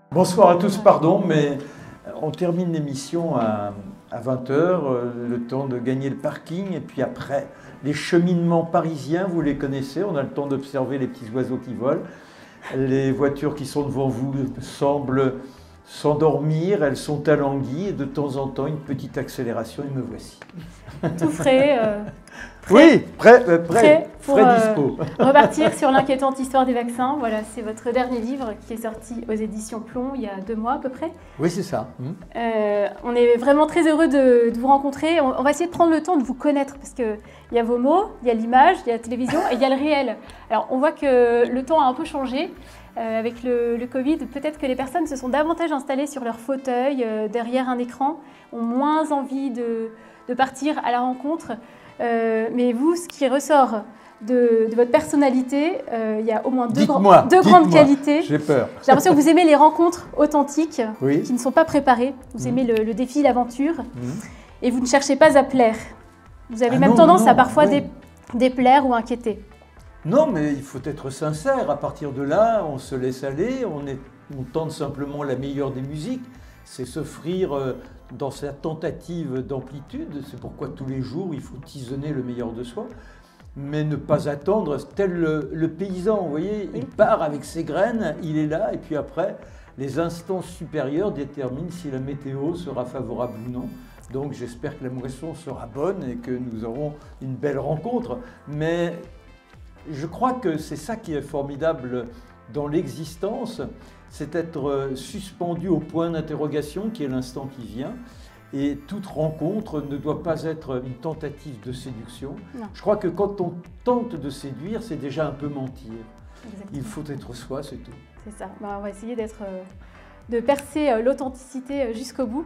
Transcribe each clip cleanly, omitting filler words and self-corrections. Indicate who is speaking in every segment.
Speaker 1: Bonsoir à tous, pardon, mais on termine l'émission à 20 h, le temps de gagner le parking, et puis après, les cheminements parisiens, vous les connaissez, on a le temps d'observer les petits oiseaux qui volent. Les voitures qui sont devant vous semblent s'endormir, elles sont alanguies, et de temps en temps, une petite accélération, et me voici.
Speaker 2: Tout frais.
Speaker 1: Oui, prêt
Speaker 2: pour
Speaker 1: dispo.
Speaker 2: Repartir sur l'inquiétante histoire des vaccins. Voilà, c'est votre dernier livre qui est sorti aux éditions Plomb il y a 2 mois à peu près.
Speaker 1: Oui, c'est ça.
Speaker 2: On est vraiment très heureux de vous rencontrer. On va essayer de prendre le temps de vous connaître parce qu'il y a vos mots, il y a l'image, il y a la télévision et il y a le réel. Alors, on voit que le temps a un peu changé. Avec le Covid, peut-être que les personnes se sont davantage installées sur leur fauteuil, derrière un écran, ont moins envie de partir à la rencontre. Mais vous, ce qui ressort de votre personnalité, il y a au moins deux grandes qualités.
Speaker 1: J'ai peur.
Speaker 2: J'ai l'impression que vous aimez les rencontres authentiques,
Speaker 1: oui,
Speaker 2: qui ne sont pas préparées. Vous aimez le défi, l'aventure, et vous ne cherchez pas à plaire. Vous avez même tendance à parfois déplaire ou inquiéter.
Speaker 1: Non, mais il faut être sincère. À partir de là, on se laisse aller, on tente simplement la meilleure des musiques. C'est s'offrir dans sa tentative d'amplitude. C'est pourquoi tous les jours, il faut tisonner le meilleur de soi. Mais ne pas attendre, tel le paysan, vous voyez, il part avec ses graines, il est là, et puis après, les instances supérieures déterminent si la météo sera favorable ou non. Donc j'espère que la moisson sera bonne et que nous aurons une belle rencontre. Mais je crois que c'est ça qui est formidable dans l'existence, c'est être suspendu au point d'interrogation qui est l'instant qui vient. Et toute rencontre ne doit pas être une tentative de séduction. Non. Je crois que quand on tente de séduire, c'est déjà un peu mentir. Exactement. Il faut être soi, c'est tout.
Speaker 2: C'est ça. On va essayer de percer l'authenticité jusqu'au bout.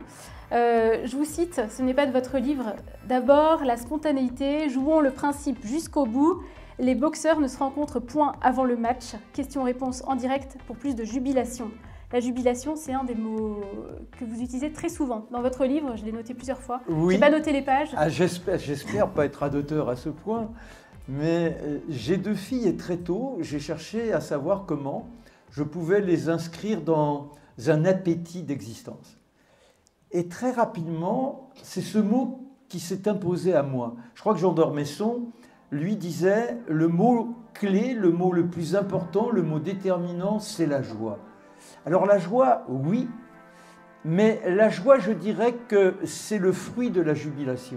Speaker 2: Je vous cite, ce n'est pas de votre livre. D'abord, la spontanéité, jouons le principe jusqu'au bout. Les boxeurs ne se rencontrent point avant le match. Question-réponse en direct pour plus de jubilation. La jubilation, c'est un des mots que vous utilisez très souvent. Dans votre livre, je l'ai noté plusieurs fois. Oui. Je n'ai pas noté les pages.
Speaker 1: Ah, j'espère pas être radoteur à ce point. Mais j'ai 2 filles et très tôt, j'ai cherché à savoir comment je pouvais les inscrire dans un appétit d'existence. Et très rapidement, c'est ce mot qui s'est imposé à moi. Je crois que Jean d'Ormesson lui disait le mot clé, le mot le plus important, le mot déterminant, c'est la joie. Alors la joie, oui, mais la joie, je dirais que c'est le fruit de la jubilation.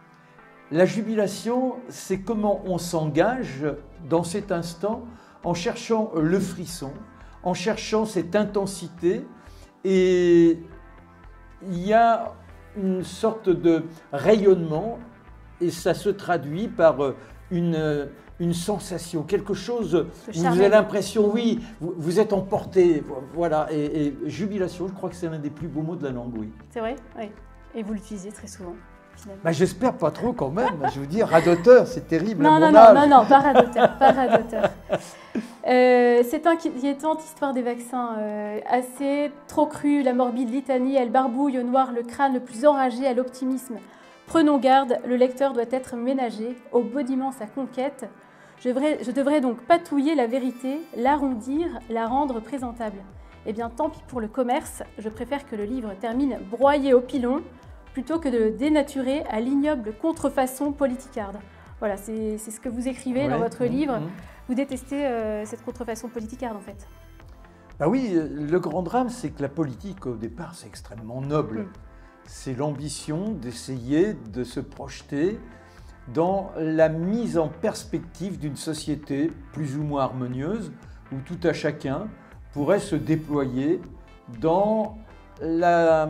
Speaker 1: La jubilation, c'est comment on s'engage dans cet instant en cherchant le frisson, en cherchant cette intensité, et il y a une sorte de rayonnement et ça se traduit par une sensation, quelque chose où vous avez l'impression, oui, vous êtes emporté, voilà, et jubilation, je crois que c'est l'un des plus beaux mots de la langue, oui.
Speaker 2: C'est vrai, oui, et vous l'utilisez très souvent.
Speaker 1: Bah, j'espère pas trop quand même, je veux dire, radoteur, c'est terrible
Speaker 2: non,
Speaker 1: à mon
Speaker 2: non,
Speaker 1: âge.
Speaker 2: Non, pas radoteur, pas radoteur. Cette inquiétante histoire des vaccins, assez trop crue, la morbide litanie, elle barbouille au noir le crâne le plus enragé à l'optimisme. Prenons garde, le lecteur doit être ménagé, au bodiment sa conquête. Je devrais donc patouiller la vérité, l'arrondir, la rendre présentable. Eh bien, tant pis pour le commerce, je préfère que le livre termine broyé au pilon, plutôt que de le dénaturer à l'ignoble contrefaçon politicarde. Voilà, c'est ce que vous écrivez dans votre livre. Vous détestez cette contrefaçon politicarde, en fait.
Speaker 1: Ah oui, le grand drame, c'est que la politique, au départ, c'est extrêmement noble. C'est l'ambition d'essayer de se projeter dans la mise en perspective d'une société plus ou moins harmonieuse, où tout à chacun pourrait se déployer dans la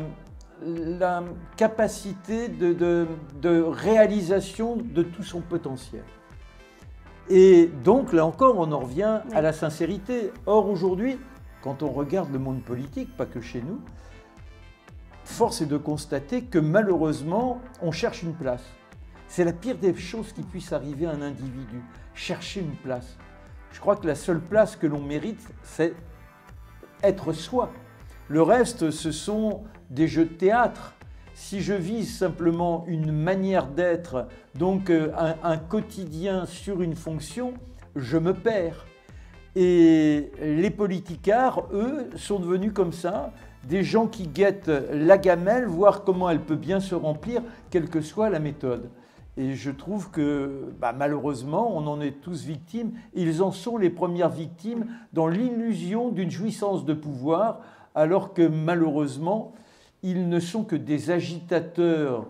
Speaker 1: capacité de réalisation de tout son potentiel. Et donc, là encore, on en revient à la sincérité. Or, aujourd'hui, quand on regarde le monde politique, pas que chez nous, force est de constater que malheureusement, on cherche une place. C'est la pire des choses qui puisse arriver à un individu, chercher une place. Je crois que la seule place que l'on mérite, c'est être soi. Le reste, ce sont des jeux de théâtre. Si je vise simplement une manière d'être, donc un quotidien sur une fonction, je me perds. Et les politicards, eux, sont devenus comme ça, des gens qui guettent la gamelle, voir comment elle peut bien se remplir, quelle que soit la méthode. Et je trouve que malheureusement, on en est tous victimes. Ils en sont les premières victimes dans l'illusion d'une jouissance de pouvoir, alors que malheureusement, ils ne sont que des agitateurs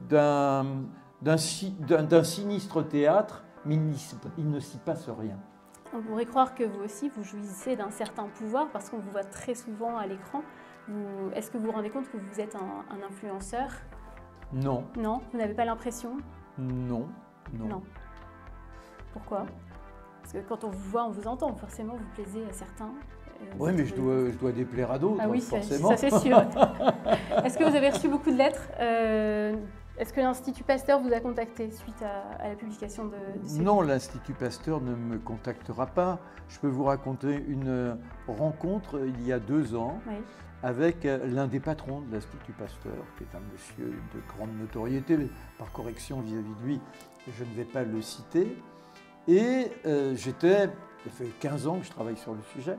Speaker 1: d'un sinistre théâtre, mais il ne s'y passe rien.
Speaker 2: On pourrait croire que vous aussi, vous jouissez d'un certain pouvoir parce qu'on vous voit très souvent à l'écran. Est-ce que vous vous rendez compte que vous êtes un influenceur?
Speaker 1: Non.
Speaker 2: Non? Vous n'avez pas l'impression?
Speaker 1: Non.
Speaker 2: Non. Pourquoi? Parce que quand on vous voit, on vous entend. Forcément, vous plaisez à certains.
Speaker 1: Oui, mais je dois déplaire à d'autres,
Speaker 2: ah oui,
Speaker 1: forcément.
Speaker 2: Ça c'est sûr. Est-ce que vous avez reçu beaucoup de lettres? Est-ce que l'Institut Pasteur vous a contacté suite à la publication de ce
Speaker 1: Non, l'Institut Pasteur ne me contactera pas. Je peux vous raconter une rencontre il y a 2 ans avec l'un des patrons de l'Institut Pasteur, qui est un monsieur de grande notoriété, mais par correction vis-à-vis de lui, je ne vais pas le citer. Et ça fait 15 ans que je travaille sur le sujet,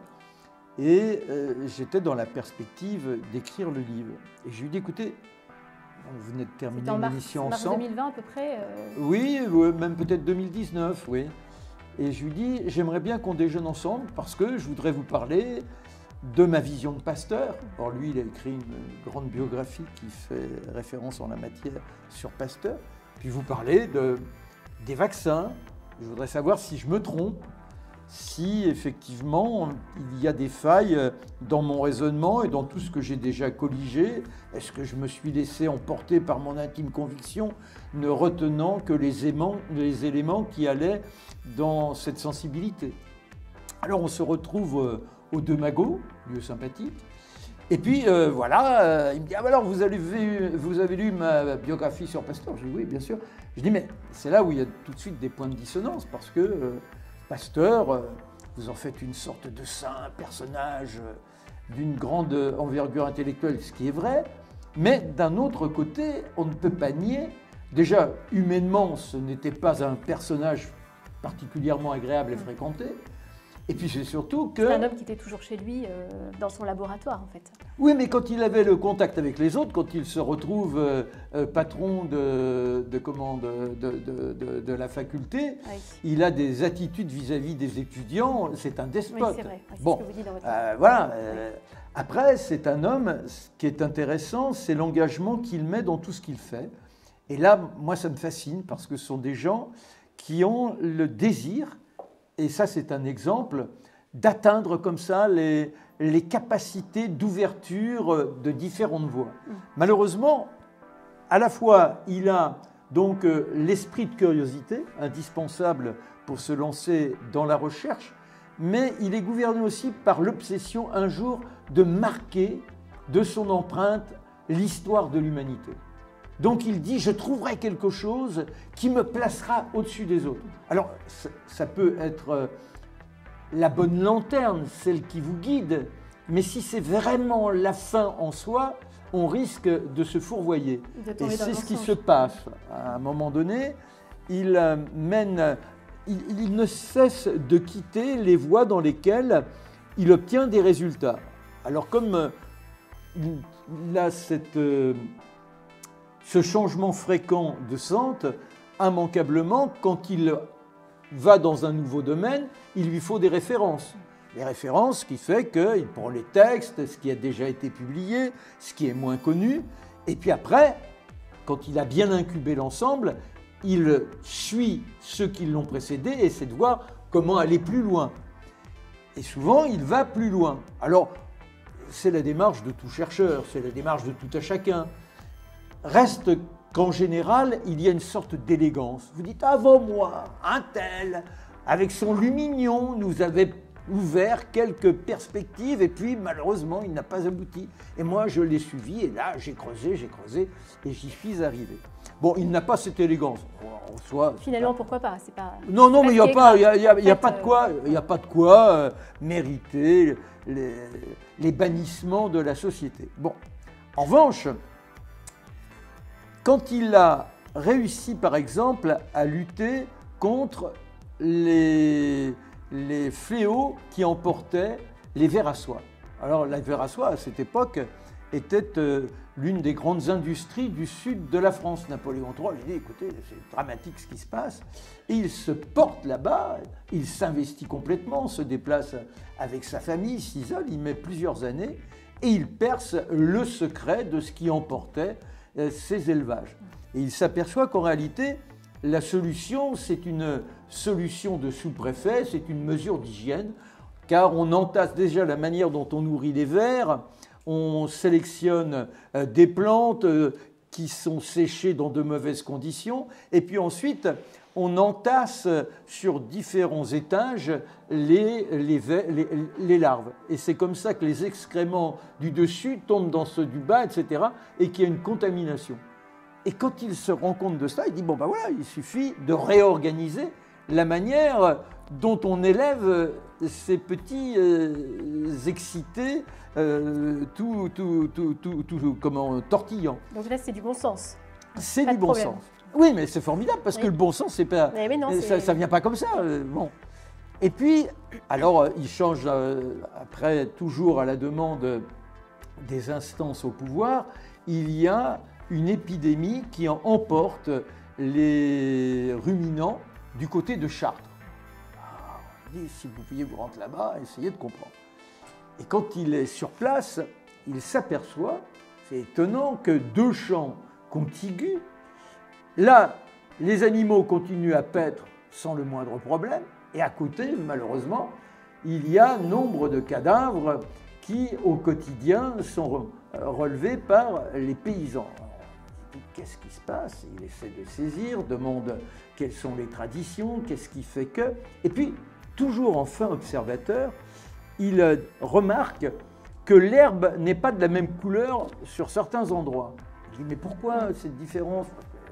Speaker 1: et j'étais dans la perspective d'écrire le livre. Et je lui ai dit, écoutez, vous venez de terminer l'émission ensemble.
Speaker 2: En mars 2020 à peu près
Speaker 1: Oui, même peut-être 2019, oui. Et je lui dis, j'aimerais bien qu'on déjeune ensemble parce que je voudrais vous parler de ma vision de Pasteur. Or, lui, il a écrit une grande biographie qui fait référence en la matière sur Pasteur. Puis vous parler des vaccins. Je voudrais savoir si je me trompe, si effectivement il y a des failles dans mon raisonnement et dans tout ce que j'ai déjà colligé. Est-ce que je me suis laissé emporter par mon intime conviction, ne retenant que les éléments qui allaient dans cette sensibilité? Alors on se retrouve au De Magot, lieu sympathique. Et puis il me dit, ah, alors vous avez lu ma biographie sur Pasteur? Je dis oui, bien sûr. Je dis, mais c'est là où il y a tout de suite des points de dissonance, parce que Pasteur, vous en faites une sorte de saint, personnage d'une grande envergure intellectuelle, ce qui est vrai, mais d'un autre côté, on ne peut pas nier, déjà humainement, ce n'était pas un personnage particulièrement agréable à fréquenter. Et puis c'est surtout que...
Speaker 2: C'est un homme qui était toujours chez lui, dans son laboratoire en fait.
Speaker 1: Oui, mais quand il avait le contact avec les autres, quand il se retrouve patron de la faculté, oui. Il a des attitudes vis-à-vis des étudiants, c'est un despote.
Speaker 2: Oui, c'est vrai, c'est ce que vous dites dans votre
Speaker 1: voilà. Après, c'est un homme, ce qui est intéressant, c'est l'engagement qu'il met dans tout ce qu'il fait. Et là, moi, ça me fascine, parce que ce sont des gens qui ont le désir, et ça c'est un exemple, d'atteindre comme ça les capacités d'ouverture de différentes voies. Malheureusement, à la fois il a donc l'esprit de curiosité, indispensable pour se lancer dans la recherche, mais il est gouverné aussi par l'obsession un jour de marquer de son empreinte l'histoire de l'humanité. Donc il dit, je trouverai quelque chose qui me placera au-dessus des autres. Alors ça peut être la bonne lanterne, celle qui vous guide, mais si c'est vraiment la fin en soi, on risque de se fourvoyer. Et c'est ce qui se passe. À un moment donné, il ne cesse de quitter les voies dans lesquelles il obtient des résultats. Alors comme il a ce changement fréquent de centre, immanquablement, quand il va dans un nouveau domaine, il lui faut des références. Les références qui fait qu'il prend les textes, ce qui a déjà été publié, ce qui est moins connu, et puis après, quand il a bien incubé l'ensemble, il suit ceux qui l'ont précédé et essaie de voir comment aller plus loin. Et souvent, il va plus loin. Alors, c'est la démarche de tout chercheur, c'est la démarche de tout un chacun. Reste qu'en général, il y a une sorte d'élégance. Vous dites, avant moi, un tel, avec son lumignon, nous avait ouvert quelques perspectives, et puis malheureusement, il n'a pas abouti. Et moi, je l'ai suivi, et là, j'ai creusé, et j'y suis arrivé. Bon, il n'a pas cette élégance. En soi,
Speaker 2: finalement, pourquoi pas? C'est pas.
Speaker 1: Non, mais il n'y a pas de quoi mériter les bannissements de la société. Bon, en revanche, quand il a réussi, par exemple, à lutter contre les les fléaux qui emportaient les vers à soie. Alors la vers à soie, à cette époque, était l'une des grandes industries du sud de la France. Napoléon III lui dit, écoutez, c'est dramatique ce qui se passe. Et il se porte là-bas, il s'investit complètement, se déplace avec sa famille, s'isole, il met plusieurs années, et il perce le secret de ce qui emportait ces élevages. Et il s'aperçoit qu'en réalité, la solution, c'est une solution de sous-préfet, c'est une mesure d'hygiène, car on entasse déjà la manière dont on nourrit les vers, on sélectionne des plantes qui sont séchées dans de mauvaises conditions, et puis ensuite, on entasse sur différents étages les larves. Et c'est comme ça que les excréments du dessus tombent dans ceux du bas, etc., et qu'il y a une contamination. Et quand il se rend compte de ça, il dit, bon ben voilà, il suffit de réorganiser la manière dont on élève ces petits excités, tortillants.
Speaker 2: Donc là, c'est du bon sens.
Speaker 1: C'est du bon sens. Oui, mais c'est formidable, parce que le bon sens, c'est pas, ça ne vient pas comme ça. Bon. Et puis, alors, il change, après, toujours à la demande des instances au pouvoir, il y a une épidémie qui emporte les ruminants du côté de Chartres. On dit, si vous pouviez vous rendre là-bas, essayez de comprendre. Et quand il est sur place, il s'aperçoit, c'est étonnant, que 2 champs contigus, là, les animaux continuent à paître sans le moindre problème, et à côté, malheureusement, il y a nombre de cadavres qui, au quotidien, sont relevés par les paysans. Qu'est-ce qui se passe? Il essaie de saisir, demande quelles sont les traditions, qu'est-ce qui fait que... Et puis, toujours en fin observateur, il remarque que l'herbe n'est pas de la même couleur sur certains endroits. Il dit, mais pourquoi cette différence?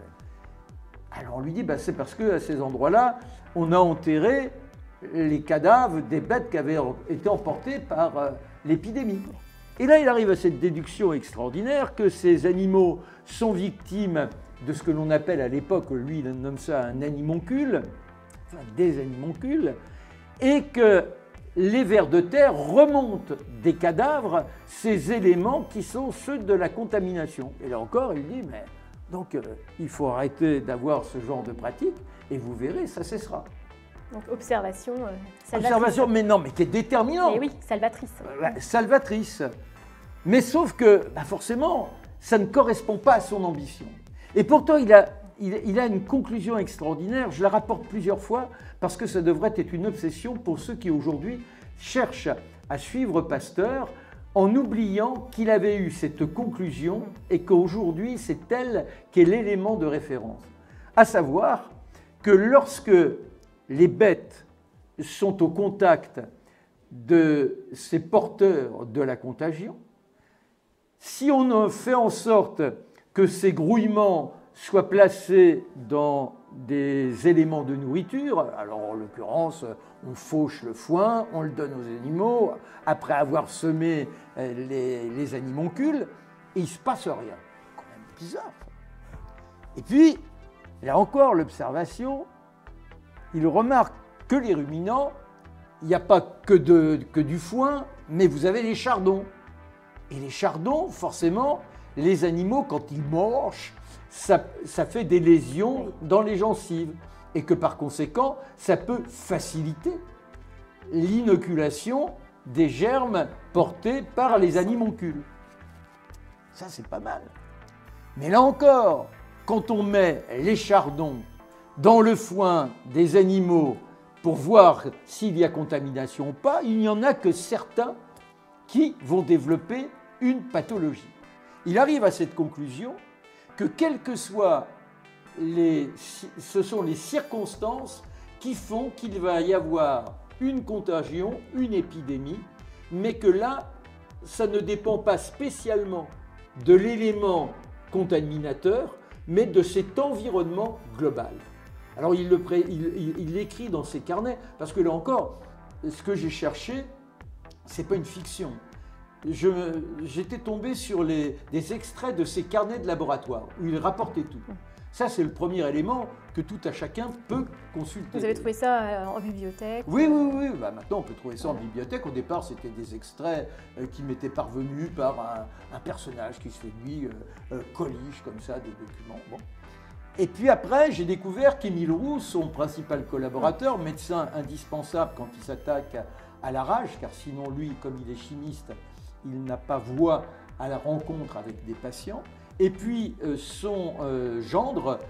Speaker 1: Alors on lui dit, c'est parce qu'à ces endroits-là, on a enterré les cadavres des bêtes qui avaient été emportées par l'épidémie. Et là, il arrive à cette déduction extraordinaire que ces animaux sont victimes de ce que l'on appelle à l'époque, lui il nomme ça un animoncule, enfin des animoncules, et que les vers de terre remontent des cadavres ces éléments qui sont ceux de la contamination. Et là encore, il dit, mais donc il faut arrêter d'avoir ce genre de pratique et vous verrez, ça cessera.
Speaker 2: Donc observation salvatrice.
Speaker 1: Observation, mais non, mais qui est déterminante.
Speaker 2: Et oui, salvatrice.
Speaker 1: Salvatrice. Mais sauf que, forcément, ça ne correspond pas à son ambition. Et pourtant, il a une conclusion extraordinaire, je la rapporte plusieurs fois, parce que ça devrait être une obsession pour ceux qui aujourd'hui cherchent à suivre Pasteur, en oubliant qu'il avait eu cette conclusion et qu'aujourd'hui, c'est elle qui est l'élément de référence. À savoir que lorsque les bêtes sont au contact de ces porteurs de la contagion, si on fait en sorte que ces grouillements soient placés dans des éléments de nourriture, alors en l'occurrence, on fauche le foin, on le donne aux animaux, après avoir semé les animoncules, et il ne se passe rien. C'est quand même bizarre. Et puis, là encore, l'observation, il remarque que les ruminants, il n'y a pas que du foin, mais vous avez les chardons. Et les chardons, forcément, les animaux, quand ils mangent, ça fait des lésions dans les gencives. Et que par conséquent, ça peut faciliter l'inoculation des germes portés par les animoncules. Ça, c'est pas mal. Mais là encore, quand on met les chardons dans le foin des animaux pour voir s'il y a contamination ou pas, il n'y en a que certains qui vont développer une pathologie. Il arrive à cette conclusion que quelles que soient ce sont les circonstances qui font qu'il va y avoir une contagion, une épidémie, mais que là, ça ne dépend pas spécialement de l'élément contaminateur, mais de cet environnement global. Alors il l'écrit dans ses carnets, parce que là encore, ce que j'ai cherché, ce n'est pas une fiction. J'étais tombé sur des extraits de ses carnets de laboratoire, où il rapportait tout. Ça, c'est le premier élément que tout à chacun peut consulter.
Speaker 2: Vous avez trouvé ça en bibliothèque?
Speaker 1: Oui, oui, oui. Bah, maintenant, on peut trouver ça en bibliothèque. Au départ, c'était des extraits qui m'étaient parvenus par un personnage qui se fait, lui, coliche comme ça des documents. Bon. Et puis après, j'ai découvert qu'Émile Roux, son principal collaborateur, médecin indispensable quand il s'attaque à la rage, car sinon, lui, comme il est chimiste, il n'a pas voix à la rencontre avec des patients. Et puis son gendre,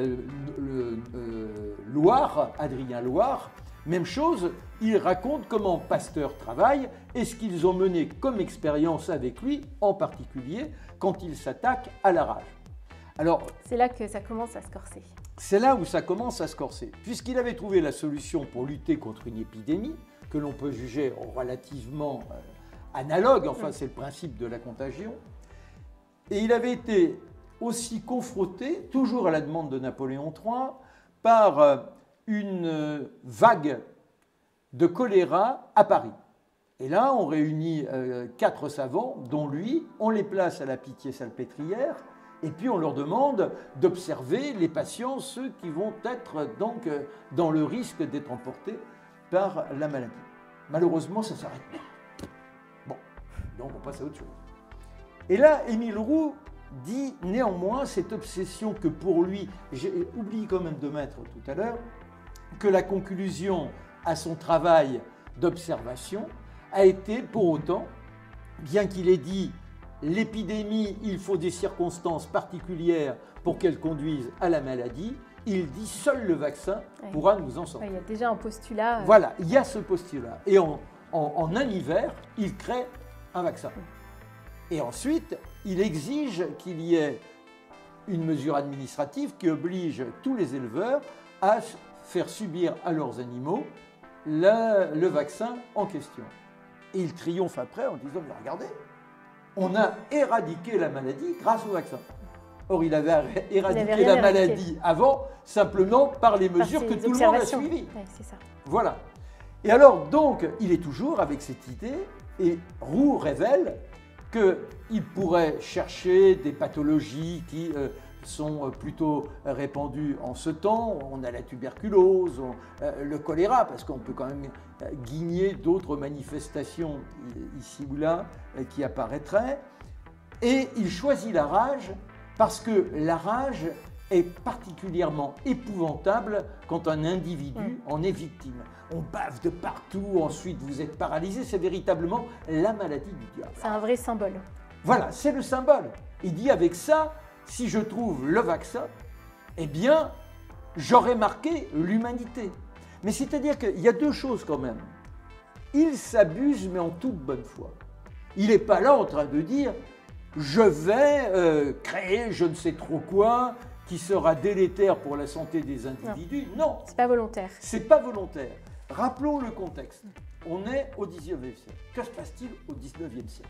Speaker 1: Loire, Adrien Loire, même chose, il raconte comment Pasteur travaille et ce qu'ils ont mené comme expérience avec lui, en particulier quand il s'attaque à la rage. Alors,
Speaker 2: c'est là que ça commence à se corser.
Speaker 1: C'est là où ça commence à se corser, puisqu'il avait trouvé la solution pour lutter contre une épidémie que l'on peut juger relativement analogue, enfin c'est le principe de la contagion. Et il avait été aussi confronté, toujours à la demande de Napoléon III, par une vague de choléra à Paris. Et là, on réunit 4 savants, dont lui, on les place à la Pitié-Salpêtrière, et puis on leur demande d'observer les patients, ceux qui vont être donc dans le risque d'être emportés par la maladie. Malheureusement, ça s'arrête là. Bon, donc on passe à autre chose. Et là, Émile Roux dit néanmoins cette obsession que pour lui, j'ai oublié quand même de mettre tout à l'heure, que la conclusion à son travail d'observation a été pour autant, bien qu'il ait dit l'épidémie, il faut des circonstances particulières pour qu'elle conduise à la maladie, il dit seul le vaccin pourra nous en sortir.
Speaker 2: Il y a déjà un postulat.
Speaker 1: Voilà, il y a ce postulat. Et en un hiver, il crée un vaccin. Et ensuite, il exige qu'il y ait une mesure administrative qui oblige tous les éleveurs à faire subir à leurs animaux le vaccin en question. Et il triomphe après en disant, mais regardez, on a éradiqué la maladie grâce au vaccin. Or, il avait éradiqué la maladie avant, simplement par les mesures que tout le monde a suivies.
Speaker 2: Ouais, c'est ça.
Speaker 1: Voilà. Et alors, donc, il est toujours avec cette idée, et Roux révèle qu'il pourrait chercher des pathologies qui sont plutôt répandues en ce temps. On a la tuberculose, le choléra, parce qu'on peut quand même guigner d'autres manifestations ici ou là qui apparaîtraient. Et il choisit la rage parce que la rage est particulièrement épouvantable quand un individu en est victime. On bave de partout, ensuite vous êtes paralysé, c'est véritablement la maladie du diable.
Speaker 2: C'est un vrai symbole.
Speaker 1: Voilà, c'est le symbole. Il dit avec ça, si je trouve le vaccin, eh bien, j'aurai marqué l'humanité. Mais c'est-à-dire qu'il y a 2 choses quand même. Il s'abuse, mais en toute bonne foi. Il n'est pas là en train de dire « je vais créer je ne sais trop quoi », qui sera délétère pour la santé des individus. Non,
Speaker 2: c'est pas volontaire.
Speaker 1: C'est pas volontaire. Rappelons le contexte. On est au XIXe siècle. Que se passe-t-il au XIXe siècle?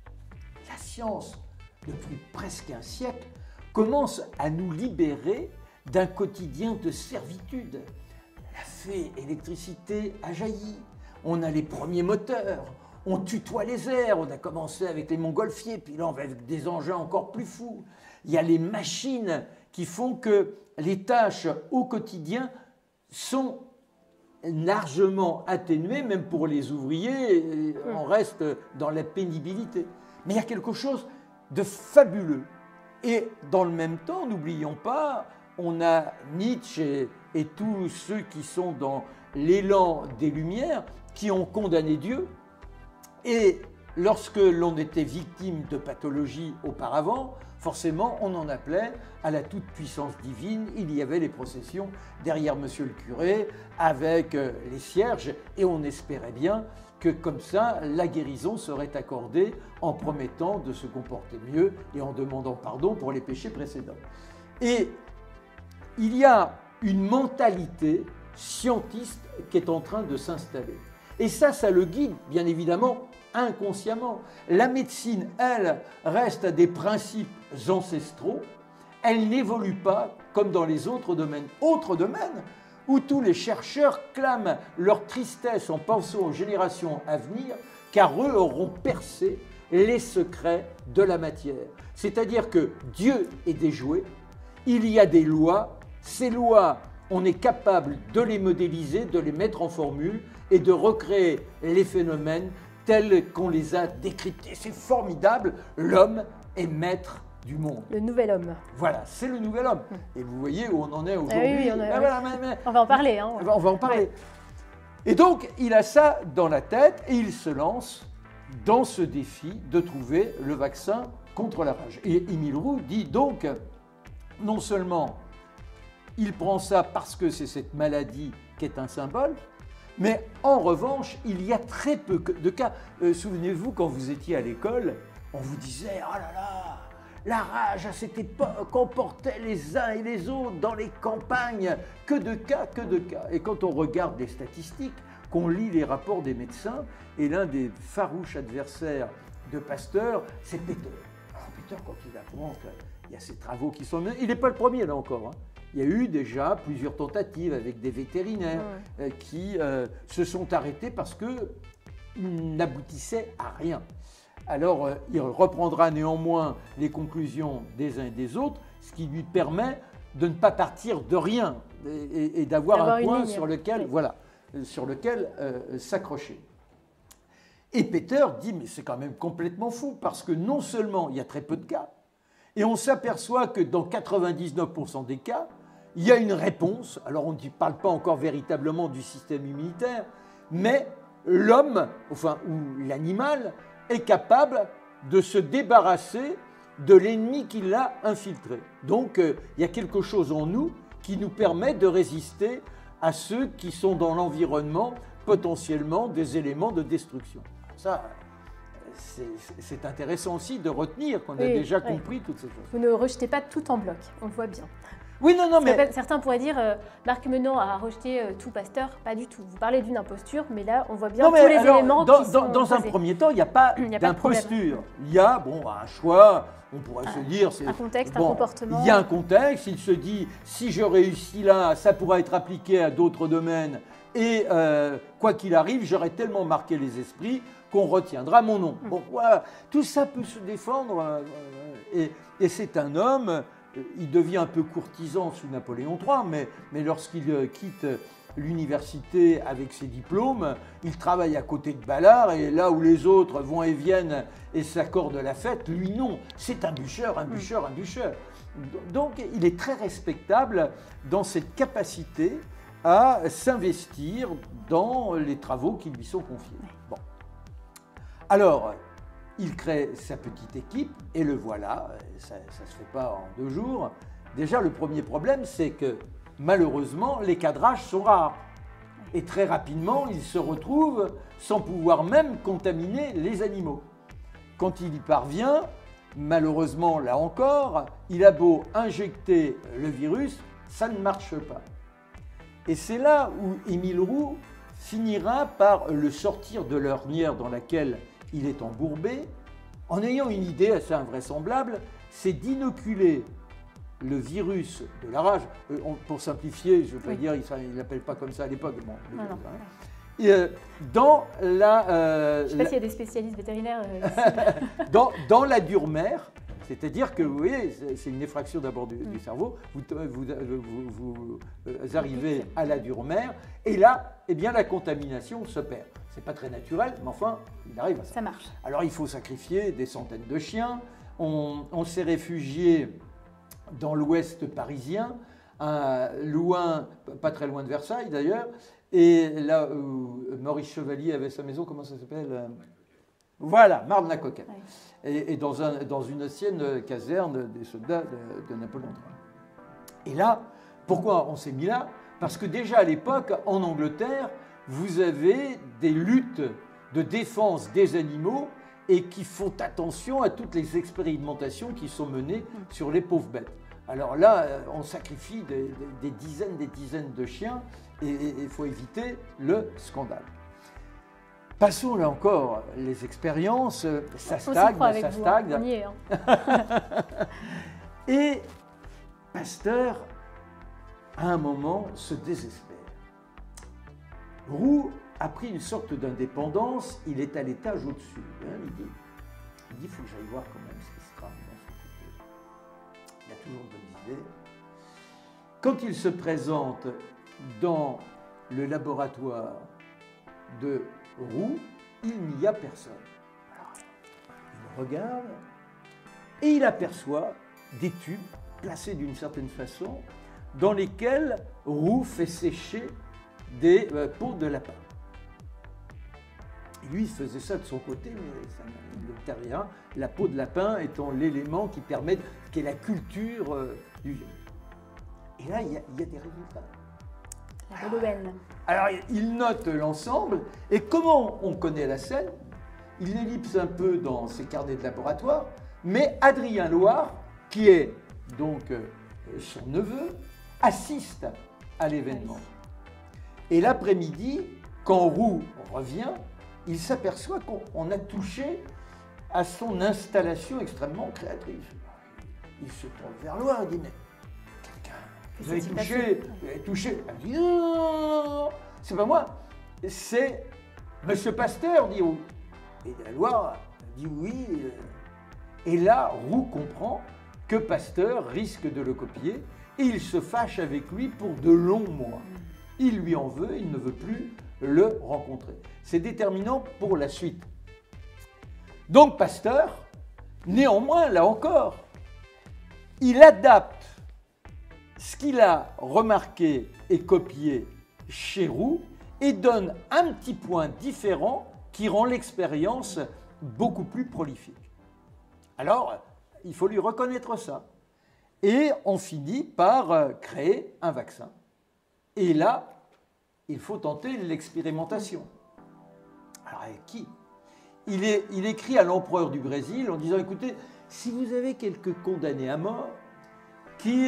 Speaker 1: La science, depuis presque un siècle, commence à nous libérer d'un quotidien de servitude. La fée électricité a jailli. On a les premiers moteurs. On tutoie les airs. On a commencé avec les montgolfiers, puis là on va avec des engins encore plus fous. Il y a les machines qui font que les tâches au quotidien sont largement atténuées, même pour les ouvriers, on reste dans la pénibilité. Mais il y a quelque chose de fabuleux. Et dans le même temps, n'oublions pas, on a Nietzsche et tous ceux qui sont dans l'élan des Lumières qui ont condamné Dieu. Et lorsque l'on était victime de pathologies auparavant, forcément, on en appelait à la toute-puissance divine. Il y avait les processions derrière Monsieur le curé avec les cierges et on espérait bien que comme ça, la guérison serait accordée en promettant de se comporter mieux et en demandant pardon pour les péchés précédents. Et il y a une mentalité scientiste qui est en train de s'installer. Et ça le guide, bien évidemment, inconsciemment. La médecine, elle, reste à des principes ancestraux. Elle n'évolue pas comme dans les autres domaines. Autres domaines où tous les chercheurs clament leur tristesse en pensant aux générations à venir, car eux auront percé les secrets de la matière. C'est-à-dire que Dieu est déjoué, il y a des lois. Ces lois, on est capable de les modéliser, de les mettre en formule et de recréer les phénomènes tels qu'on les a décryptés. C'est formidable, l'homme est maître du monde.
Speaker 2: Le nouvel homme.
Speaker 1: Voilà, c'est le nouvel homme. Et vous voyez où on en est aujourd'hui.
Speaker 2: On va en parler. Hein.
Speaker 1: On va en parler. Ouais. Et donc, il a ça dans la tête et il se lance dans ce défi de trouver le vaccin contre la rage. Et Émile Roux dit donc, non seulement il prend ça parce que c'est cette maladie qui est un symbole, mais en revanche, il y a très peu de cas. Souvenez-vous, quand vous étiez à l'école, on vous disait « Oh là là, la rage à cette époque emportait les uns et les autres dans les campagnes. Que de cas, que de cas. » Et quand on regarde les statistiques, qu'on lit les rapports des médecins, et l'un des farouches adversaires de Pasteur, c'est Péter. Alors Péter, quand il apprend qu'il y a ces travaux qui sont menés, il n'est pas le premier là encore. Hein. Il y a eu déjà plusieurs tentatives avec des vétérinaires qui se sont arrêtés parce qu'ils n'aboutissaient à rien. Alors, il reprendra néanmoins les conclusions des uns et des autres, ce qui lui permet de ne pas partir de rien et d'avoir un point sur lequel, voilà, sur lequel s'accrocher. Et Péter dit, mais c'est quand même complètement fou, parce que non seulement il y a très peu de cas, et on s'aperçoit que dans 99% des cas, il y a une réponse. Alors, on ne parle pas encore véritablement du système immunitaire, mais l'homme, enfin, ou l'animal, est capable de se débarrasser de l'ennemi qui l'a infiltré. Donc, il y a quelque chose en nous qui nous permet de résister à ceux qui sont dans l'environnement potentiellement des éléments de destruction. Ça, c'est intéressant aussi de retenir qu'on a déjà compris toutes ces choses.
Speaker 2: Vous ne rejetez pas tout en bloc, on le voit bien.
Speaker 1: Oui, non, mais...
Speaker 2: Certains pourraient dire, Marc Menon a rejeté tout Pasteur, pas du tout. Vous parlez d'une imposture, mais là, on voit bien tous les éléments qui sont
Speaker 1: dans un premier temps, il n'y a pas d'imposture. Il y a un choix, on pourrait se dire...
Speaker 2: Un contexte, un comportement.
Speaker 1: Il y a un contexte, il se dit, si je réussis là, ça pourra être appliqué à d'autres domaines, et quoi qu'il arrive, j'aurai tellement marqué les esprits qu'on retiendra mon nom. Bon, voilà, tout ça peut se défendre, et c'est un homme... Il devient un peu courtisan sous Napoléon III, mais lorsqu'il quitte l'université avec ses diplômes, il travaille à côté de Ballard, et là où les autres vont et viennent et s'accordent la fête, lui non, c'est un bûcheur, un bûcheur, un bûcheur. Donc il est très respectable dans cette capacité à s'investir dans les travaux qui lui sont confiés. Bon. Alors, il crée sa petite équipe et le voilà, ça ne se fait pas en 2 jours. Déjà, le premier problème, c'est que malheureusement, les cadrages sont rares. Et très rapidement, il se retrouve sans pouvoir même contaminer les animaux. Quand il y parvient, malheureusement, là encore, il a beau injecter le virus, ça ne marche pas. Et c'est là où Émile Roux finira par le sortir de l'ornière dans laquelle il est embourbé, en ayant une idée assez invraisemblable, c'est d'inoculer le virus de la rage. Pour simplifier, je ne veux pas dire, il ne l'appelle pas comme ça à l'époque. Bon, dans la...
Speaker 2: je ne sais pas s'il y a des spécialistes vétérinaires ici.
Speaker 1: dans la dure mère, c'est-à-dire que, vous voyez, c'est une effraction d'abord du cerveau, vous arrivez à la dure mère, et là, eh bien, la contamination se perd. C'est pas très naturel, mais enfin, il arrive à ça.
Speaker 2: Ça marche.
Speaker 1: Alors, il faut sacrifier des centaines de chiens. On s'est réfugié dans l'ouest parisien, loin, pas très loin de Versailles d'ailleurs, et là où Maurice Chevalier avait sa maison, comment ça s'appelle ? Voilà, Marne-la-Coquette. Ouais. Et dans une ancienne caserne des soldats de Napoléon III. Et là, pourquoi on s'est mis là ? Parce que déjà à l'époque, en Angleterre, vous avez des luttes de défense des animaux et qui font attention à toutes les expérimentations qui sont menées sur les pauvres bêtes. Alors là, on sacrifie des dizaines de chiens et il faut éviter le scandale. Passons là encore, les expériences, ça stagne.
Speaker 2: On y est, hein.
Speaker 1: Et Pasteur, à un moment, se désespère. Roux a pris une sorte d'indépendance, il est à l'étage au-dessus. Hein, il dit, il faut que j'aille voir quand même ce qui se trame dans son côté. Il a toujours de bonnes idées. quand il se présente dans le laboratoire de Roux, il n'y a personne. Alors, il regarde et il aperçoit des tubes placés d'une certaine façon dans lesquels Roux fait sécher des peaux de lapin. Et lui, il faisait ça de son côté, mais ça n'était rien. La peau de lapin étant l'élément qui permet, qui est la culture du génie. Et là, il y a des résultats.
Speaker 2: La belle aubaine.
Speaker 1: Alors, il note l'ensemble, et comment on connaît la scène? Il ellipse un peu dans ses carnets de laboratoire, mais Adrien Loire, qui est donc son neveu, assiste à l'événement. Et l'après-midi, quand Roux revient, il s'aperçoit qu'on a touché à son installation extrêmement créatrice. Il se tourne vers Loire et dit, mais quelqu'un, vous avez touché. Elle dit, non, c'est pas moi, c'est Monsieur Pasteur, dit Roux. Et la Loire dit oui. Et là, Roux comprend que Pasteur risque de le copier et il se fâche avec lui pour de longs mois. Il lui en veut, il ne veut plus le rencontrer. C'est déterminant pour la suite. Donc Pasteur, néanmoins, là encore, il adapte ce qu'il a remarqué et copié chez Roux et donne un petit point différent qui rend l'expérience beaucoup plus prolifique. Alors, il faut lui reconnaître ça. Et on finit par créer un vaccin. Et là, il faut tenter l'expérimentation. Alors avec qui? Il écrit à l'empereur du Brésil en disant, écoutez, si vous avez quelques condamnés à mort qui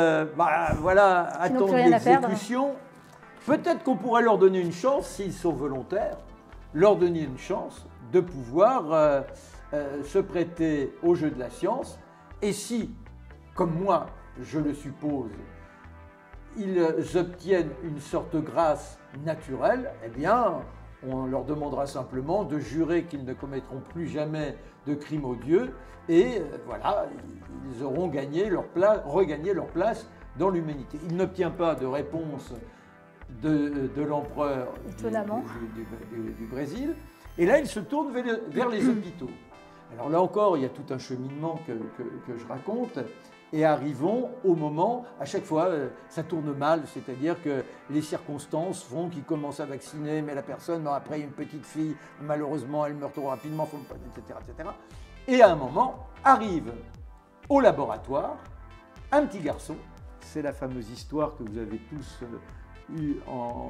Speaker 1: attendent l'exécution, peut-être qu'on pourrait leur donner une chance, s'ils sont volontaires, leur donner une chance de pouvoir se prêter au jeu de la science. Et si, comme moi, je le suppose, ils obtiennent une sorte de grâce naturelle, eh bien, on leur demandera simplement de jurer qu'ils ne commettront plus jamais de crime odieux et voilà, ils auront regagné leur place dans l'humanité. Il n'obtient pas de réponse de l'empereur du Brésil et là, il se tourne vers les hôpitaux. Alors là encore, il y a tout un cheminement que je raconte. Et arrivons au moment, à chaque fois, ça tourne mal, c'est-à-dire que les circonstances font qu'ils commencent à vacciner, mais la personne, après une petite fille, malheureusement, elle meurt trop rapidement, etc., etc. Et à un moment, arrive au laboratoire un petit garçon, c'est la fameuse histoire que vous avez tous eue en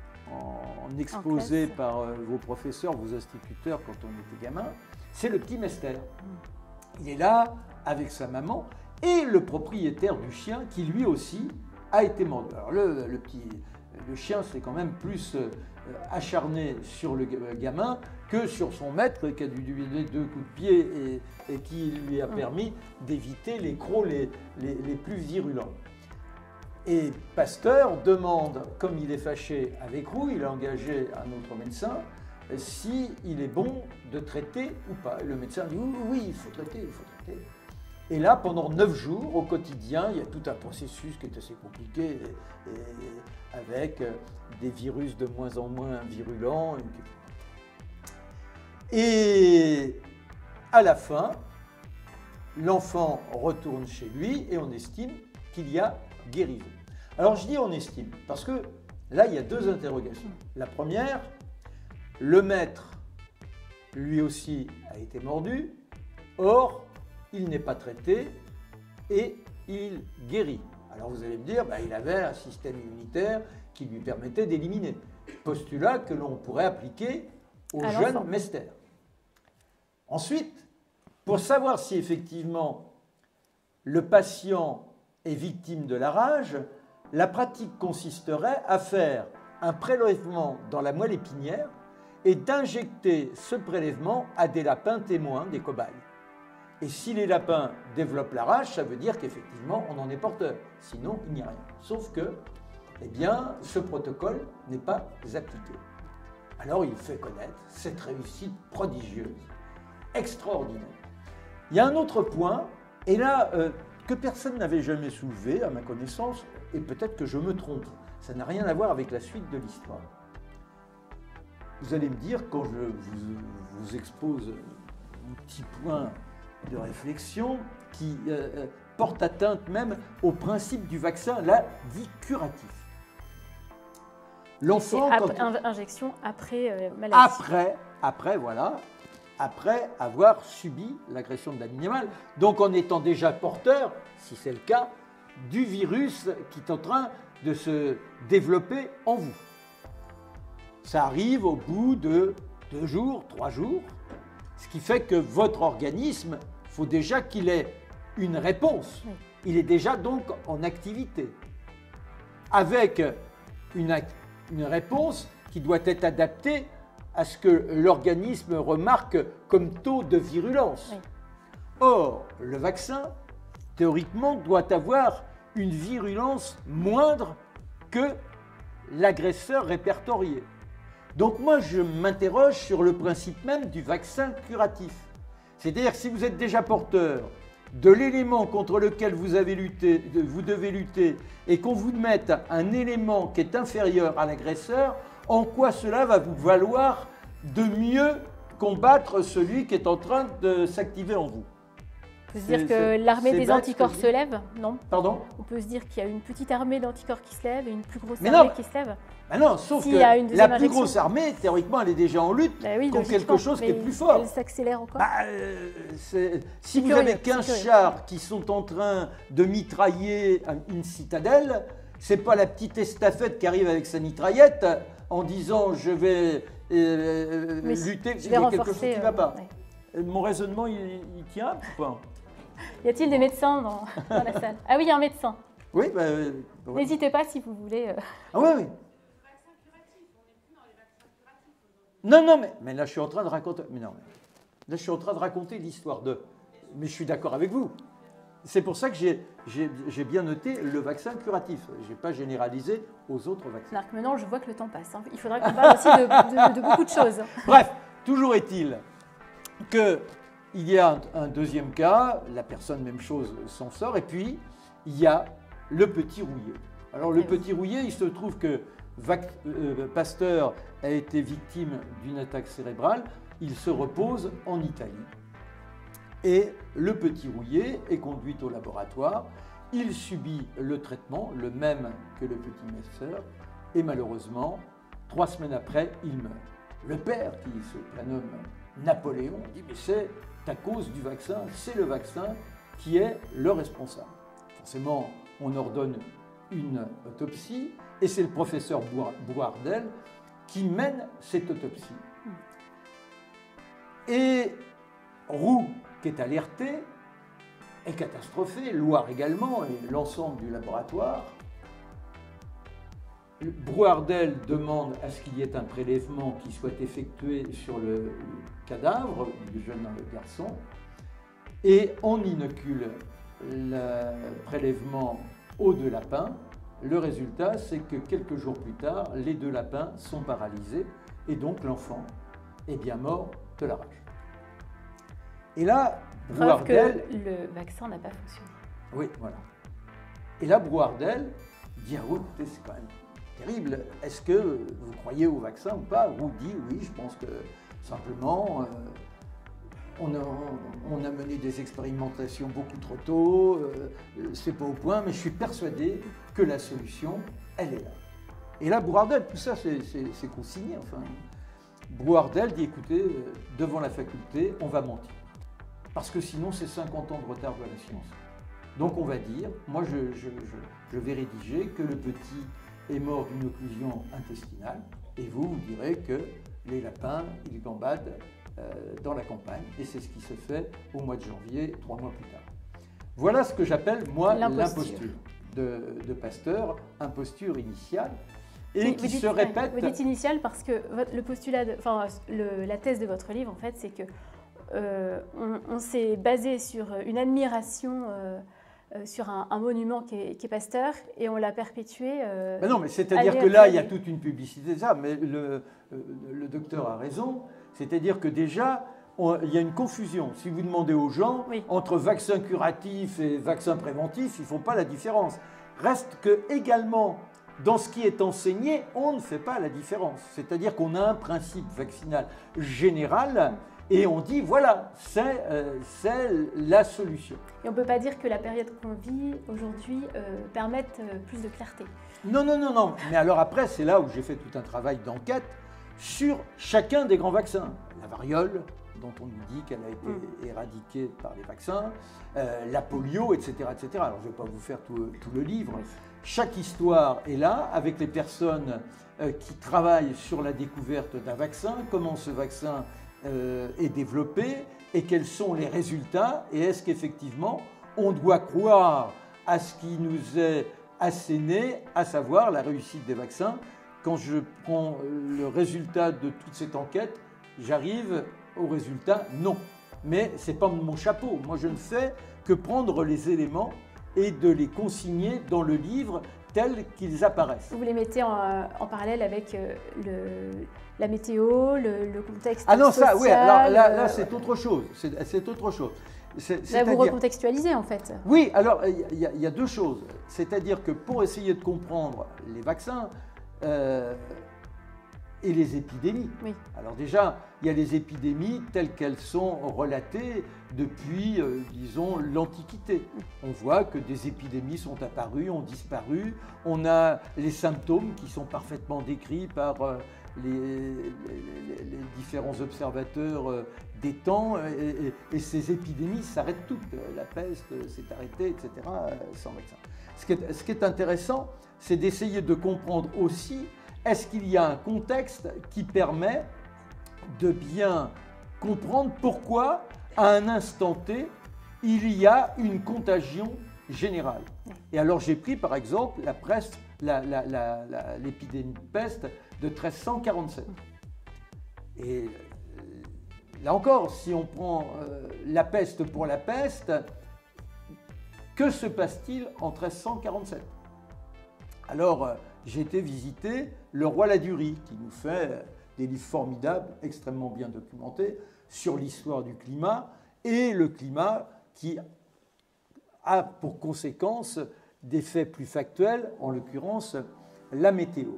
Speaker 1: exposé par vos professeurs, vos instituteurs quand on était gamin, c'est le petit Mester. Il est là avec sa maman, et le propriétaire du chien qui lui aussi a été mordu. Alors le chien c'est quand même plus acharné sur le gamin que sur son maître qui a dû lui donner 2 coups de pied et qui lui a permis d'éviter les crocs les plus virulents. Et Pasteur demande, comme il est fâché avec Roux, il a engagé un autre médecin, s'il est bon de traiter ou pas. Et le médecin dit oui, il faut traiter, il faut traiter. Et là, pendant 9 jours, au quotidien, il y a tout un processus qui est assez compliqué, avec des virus de moins en moins virulents. Et à la fin, l'enfant retourne chez lui et on estime qu'il y a guérison. Alors je dis on estime, parce que là, il y a 2 interrogations. La première, le maître, lui aussi, a été mordu. Or, il n'est pas traité et il guérit. Alors vous allez me dire, il avait un système immunitaire qui lui permettait d'éliminer. Postulat que l'on pourrait appliquer au jeune Mester. Ensuite, pour savoir si effectivement le patient est victime de la rage, la pratique consisterait à faire un prélèvement dans la moelle épinière et d'injecter ce prélèvement à des lapins témoins, des cobayes. Et si les lapins développent la rage, ça veut dire qu'effectivement, on en est porteur. Sinon, il n'y a rien. Sauf que, eh bien, ce protocole n'est pas appliqué. Alors, il fait connaître cette réussite prodigieuse, extraordinaire. Il y a un autre point, et là, que personne n'avait jamais soulevé, à ma connaissance, et peut-être que je me trompe, ça n'a rien à voir avec la suite de l'histoire. Vous allez me dire, quand je vous expose un petit point de réflexion qui porte atteinte même au principe du vaccin, là, dit curatif. L'enfant,
Speaker 2: injection après maladie.
Speaker 1: Après avoir subi l'agression de l'animal, donc en étant déjà porteur, si c'est le cas, du virus qui est en train de se développer en vous. Ça arrive au bout de 2 jours, 3 jours, ce qui fait que votre organisme, il faut déjà qu'il ait une réponse.
Speaker 2: Oui.
Speaker 1: Il est déjà donc en activité, avec une réponse qui doit être adaptée à ce que l'organisme remarque comme taux de virulence.
Speaker 2: Oui.
Speaker 1: Or, le vaccin, théoriquement, doit avoir une virulence moindre que l'agresseur répertorié. Donc moi, je m'interroge sur le principe même du vaccin curatif. C'est-à-dire que si vous êtes déjà porteur de l'élément contre lequel vous devez lutter et qu'on vous mette un élément qui est inférieur à l'agresseur, en quoi cela va vous valoir de mieux combattre celui qui est en train de s'activer en vous?
Speaker 2: On peut se dire que l'armée des anticorps se lève, non?
Speaker 1: Pardon?
Speaker 2: On peut se dire qu'il y a une petite armée d'anticorps qui se lève et une plus grosse armée qui se lève.
Speaker 1: Ben non, sauf que la plus grosse armée, théoriquement, elle est déjà en lutte contre quelque chose qui est plus fort.
Speaker 2: Elle s'accélère encore.
Speaker 1: Si vous avez 15 chars qui sont en train de mitrailler une citadelle, c'est pas la petite estafette qui arrive avec sa mitraillette en disant je vais lutter, il y a quelque chose qui ne va pas. Mon raisonnement, il tient ou pas?
Speaker 2: Y a-t-il des médecins dans la salle? Ah oui, il y a un médecin.
Speaker 1: Oui,
Speaker 2: n'hésitez pas si vous voulez.
Speaker 1: Ah oui, oui. Non, mais là, je suis en train de raconter. Mais non, là, je suis en train de raconter l'histoire de. Mais je suis d'accord avec vous. C'est pour ça que j'ai bien noté le vaccin curatif. Je n'ai pas généralisé aux autres vaccins.
Speaker 2: Marc, maintenant, je vois que le temps passe. Il faudra qu'on parle aussi de beaucoup de choses.
Speaker 1: Bref, toujours est-il qu'il y a un deuxième cas, la personne, même chose, s'en sort, et puis il y a le petit rouillé. Alors, le petit rouillé, il se trouve que Pasteur a été victime d'une attaque cérébrale. Il se repose en Italie. Et le petit rouillé est conduit au laboratoire. Il subit le traitement, le même que le petit Messer. Et malheureusement, 3 semaines après, il meurt. Le père, qui se prénomme Napoléon, dit « Mais c'est à cause du vaccin, c'est le vaccin qui est le responsable. » Forcément, on ordonne une autopsie. Et c'est le professeur Bourdelle qui mène cette autopsie. Et Roux, qui est alerté, est catastrophé, Loire également, et l'ensemble du laboratoire. Bourdelle demande à ce qu'il y ait un prélèvement qui soit effectué sur le cadavre du jeune garçon, et on inocule le prélèvement aux 2 lapins. Le résultat, c'est que quelques jours plus tard, les 2 lapins sont paralysés et donc l'enfant est bien mort de la rage. Et là, Bourdelle...
Speaker 2: que le vaccin n'a pas fonctionné.
Speaker 1: Oui, voilà. Et là, Bourdelle dit « Ah oui, c'est quand même terrible. Est-ce que vous croyez au vaccin ou pas ?» Roux dit « Oui, je pense que simplement... On a mené des expérimentations beaucoup trop tôt, c'est pas au point, mais je suis persuadé que la solution, elle est là. » Et là, Bourdelle, tout ça, c'est consigné. Enfin, Bourdelle dit, écoutez, devant la faculté, on va mentir. Parce que sinon, c'est 50 ans de retard de la science. Donc on va dire, moi je vais rédiger que le petit est mort d'une occlusion intestinale, et vous direz que les lapins, ils gambadent dans la campagne, et c'est ce qui se fait au mois de janvier, 3 mois plus tard. Voilà ce que j'appelle, moi, l'imposture de Pasteur, imposture initiale, et qui se répète...
Speaker 2: Vous dites initiale parce que le postulat, la thèse de votre livre, en fait, c'est que on s'est basé sur une admiration sur un monument qui est Pasteur, et on l'a perpétué.
Speaker 1: Mais non, mais c'est-à-dire que là, il y a toute une publicité de ça, mais le docteur a raison. C'est-à-dire que déjà, il y a une confusion. Si vous demandez aux gens, entre vaccin curatif et vaccin préventif, ils ne font pas la différence. Reste que également, dans ce qui est enseigné, on ne fait pas la différence. C'est-à-dire qu'on a un principe vaccinal général et on dit, voilà, c'est la solution.
Speaker 2: Et on ne peut pas dire que la période qu'on vit aujourd'hui permette plus de clarté.
Speaker 1: Non, non, non, non. Mais alors après, c'est là où j'ai fait tout un travail d'enquête sur chacun des grands vaccins. La variole, dont on nous dit qu'elle a été éradiquée par les vaccins, la polio, etc., etc. Alors je ne vais pas vous faire tout le livre.
Speaker 2: Oui.
Speaker 1: Chaque histoire est là, avec les personnes qui travaillent sur la découverte d'un vaccin, comment ce vaccin est développé et quels sont les résultats, et est-ce qu'effectivement on doit croire à ce qui nous est asséné, à savoir la réussite des vaccins. Quand je prends le résultat de toute cette enquête, j'arrive au résultat non. Mais ce n'est pas mon chapeau. Moi, je ne fais que prendre les éléments et de les consigner dans le livre tels qu'ils apparaissent.
Speaker 2: Vous les mettez en parallèle avec la météo, le contexte
Speaker 1: Ah non,
Speaker 2: social,
Speaker 1: ça, oui, alors là c'est autre chose. C'est autre chose.
Speaker 2: Là, vous recontextualisez en fait.
Speaker 1: Oui, alors il y a deux choses. C'est-à-dire que pour essayer de comprendre les vaccins et les épidémies,
Speaker 2: oui.
Speaker 1: Alors déjà, il y a les épidémies telles qu'elles sont relatées depuis, disons, l'Antiquité. On voit que des épidémies sont apparues, ont disparu. On a les symptômes qui sont parfaitement décrits par les différents observateurs des temps. Et ces épidémies s'arrêtent toutes. La peste s'est arrêtée, etc., sans vaccin. Ce qui est intéressant, c'est d'essayer de comprendre aussi, est-ce qu'il y a un contexte qui permet de bien comprendre pourquoi, à un instant T, il y a une contagion générale. Et alors j'ai pris par exemple l'épidémie de peste de 1347. Et là encore, si on prend la peste pour la peste, que se passe-t-il en 1347 ? Alors, j'ai été visiter le roi Ladurie, qui nous fait des livres formidables, extrêmement bien documentés, sur l'histoire du climat, et le climat qui a pour conséquence des faits plus factuels, en l'occurrence la météo.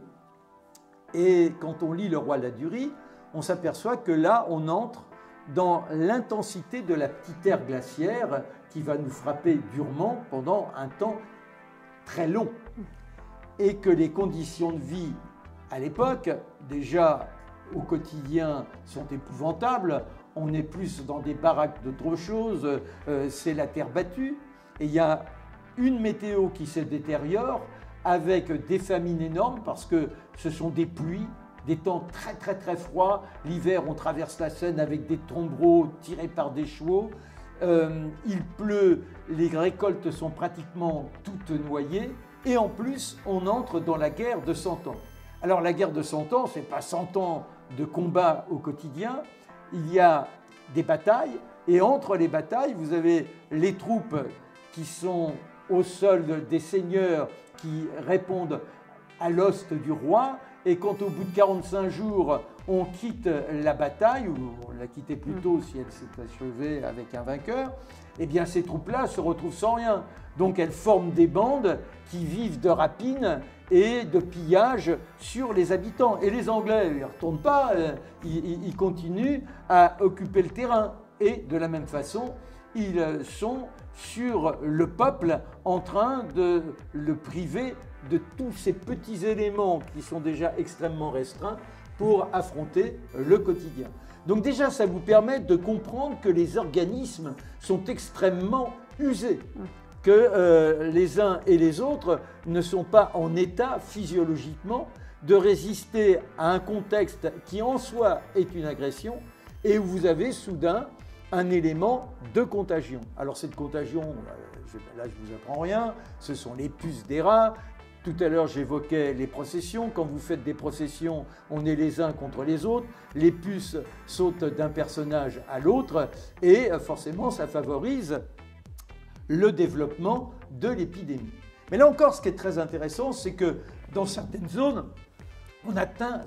Speaker 1: Et quand on lit le roi Ladurie, on s'aperçoit que là, on entre dans l'intensité de la petite ère glaciaire qui va nous frapper durement pendant un temps très long. Et que les conditions de vie à l'époque, déjà au quotidien, sont épouvantables. On est plus dans des baraques d'autre chose, c'est la terre battue. Et il y a une météo qui se détériore avec des famines énormes parce que ce sont des pluies, des temps très très très froids. L'hiver, on traverse la Seine avec des tombereaux tirés par des chevaux. Il pleut, les récoltes sont pratiquement toutes noyées. Et en plus, on entre dans la guerre de 100 ans. Alors la guerre de 100 ans, ce n'est pas 100 ans de combat au quotidien. Il y a des batailles. Et entre les batailles, vous avez les troupes qui sont au solde des seigneurs qui répondent à l'ost du roi. Et quand au bout de 45 jours, on quitte la bataille, ou on l'a quittée plus tôt si elle s'est achevée avec un vainqueur, eh bien ces troupes-là se retrouvent sans rien. Donc elles forment des bandes qui vivent de rapines et de pillage sur les habitants. Et les Anglais, ils ne retournent pas, ils continuent à occuper le terrain. Et de la même façon, ils sont sur le peuple en train de le priver de tous ces petits éléments qui sont déjà extrêmement restreints pour affronter le quotidien. Donc déjà, ça vous permet de comprendre que les organismes sont extrêmement usés, que les uns et les autres ne sont pas en état physiologiquement de résister à un contexte qui en soi est une agression et où vous avez soudain un élément de contagion. Alors cette contagion, là je ne vous apprends rien, ce sont les puces des rats. Tout à l'heure, j'évoquais les processions. Quand vous faites des processions, on est les uns contre les autres. Les puces sautent d'un personnage à l'autre et forcément, ça favorise le développement de l'épidémie. Mais là encore, ce qui est très intéressant, c'est que dans certaines zones, on atteint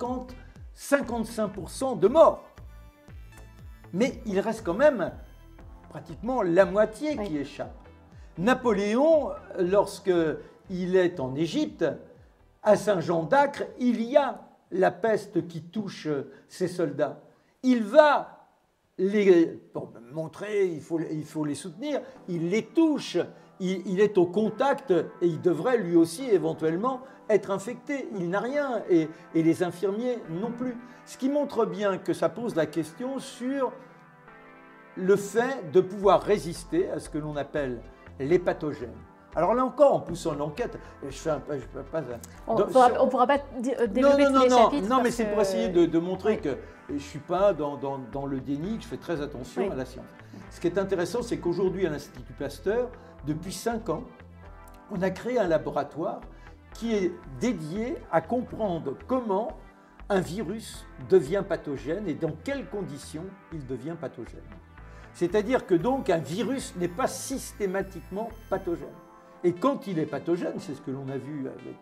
Speaker 1: 50-55% de morts. Mais il reste quand même pratiquement la moitié qui échappe. Napoléon, lorsque il est en Égypte, à Saint-Jean d'Acre, il y a la peste qui touche ses soldats. Il va les montrer, il faut les soutenir, il les touche, il est au contact et il devrait lui aussi éventuellement être infecté. Il n'a rien et les infirmiers non plus. Ce qui montre bien que ça pose la question sur le fait de pouvoir résister à ce que l'on appelle les pathogènes. Alors là encore, en poussant l'enquête,
Speaker 2: on ne pourra pas développer tous les chapitres.
Speaker 1: Non, mais c'est pour essayer de montrer que je ne suis pas dans le déni, que je fais très attention à la science. Ce qui est intéressant, c'est qu'aujourd'hui, à l'Institut Pasteur, depuis 5 ans, on a créé un laboratoire qui est dédié à comprendre comment un virus devient pathogène et dans quelles conditions il devient pathogène. C'est-à-dire que donc un virus n'est pas systématiquement pathogène. Et quand il est pathogène, c'est ce que l'on a vu avec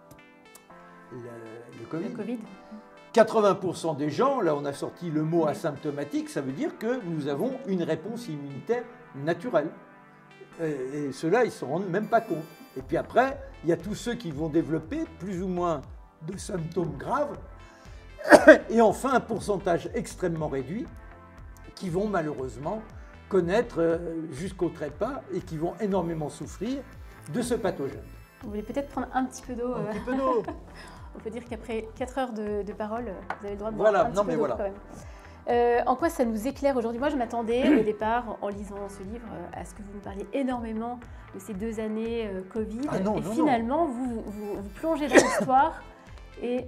Speaker 1: le Covid. 80% des gens, là on a sorti le mot asymptomatique, ça veut dire que nous avons une réponse immunitaire naturelle. Et ceux-là, ils ne se rendent même pas compte. Et puis après, il y a tous ceux qui vont développer plus ou moins de symptômes graves. Et enfin, un pourcentage extrêmement réduit qui vont malheureusement connaître jusqu'au trépas et qui vont énormément souffrir de ce pathogène.
Speaker 2: Vous voulez peut-être prendre un petit peu d'eau.
Speaker 1: Un petit peu d'eau.
Speaker 2: On peut dire qu'après 4 heures de parole, vous avez le droit de boire un petit peu d'eau quand même. En quoi ça nous éclaire aujourd'hui? Moi, je m'attendais au départ, en lisant ce livre, à ce que vous nous parliez énormément de ces 2 années Covid. Finalement, vous plongez dans l'histoire et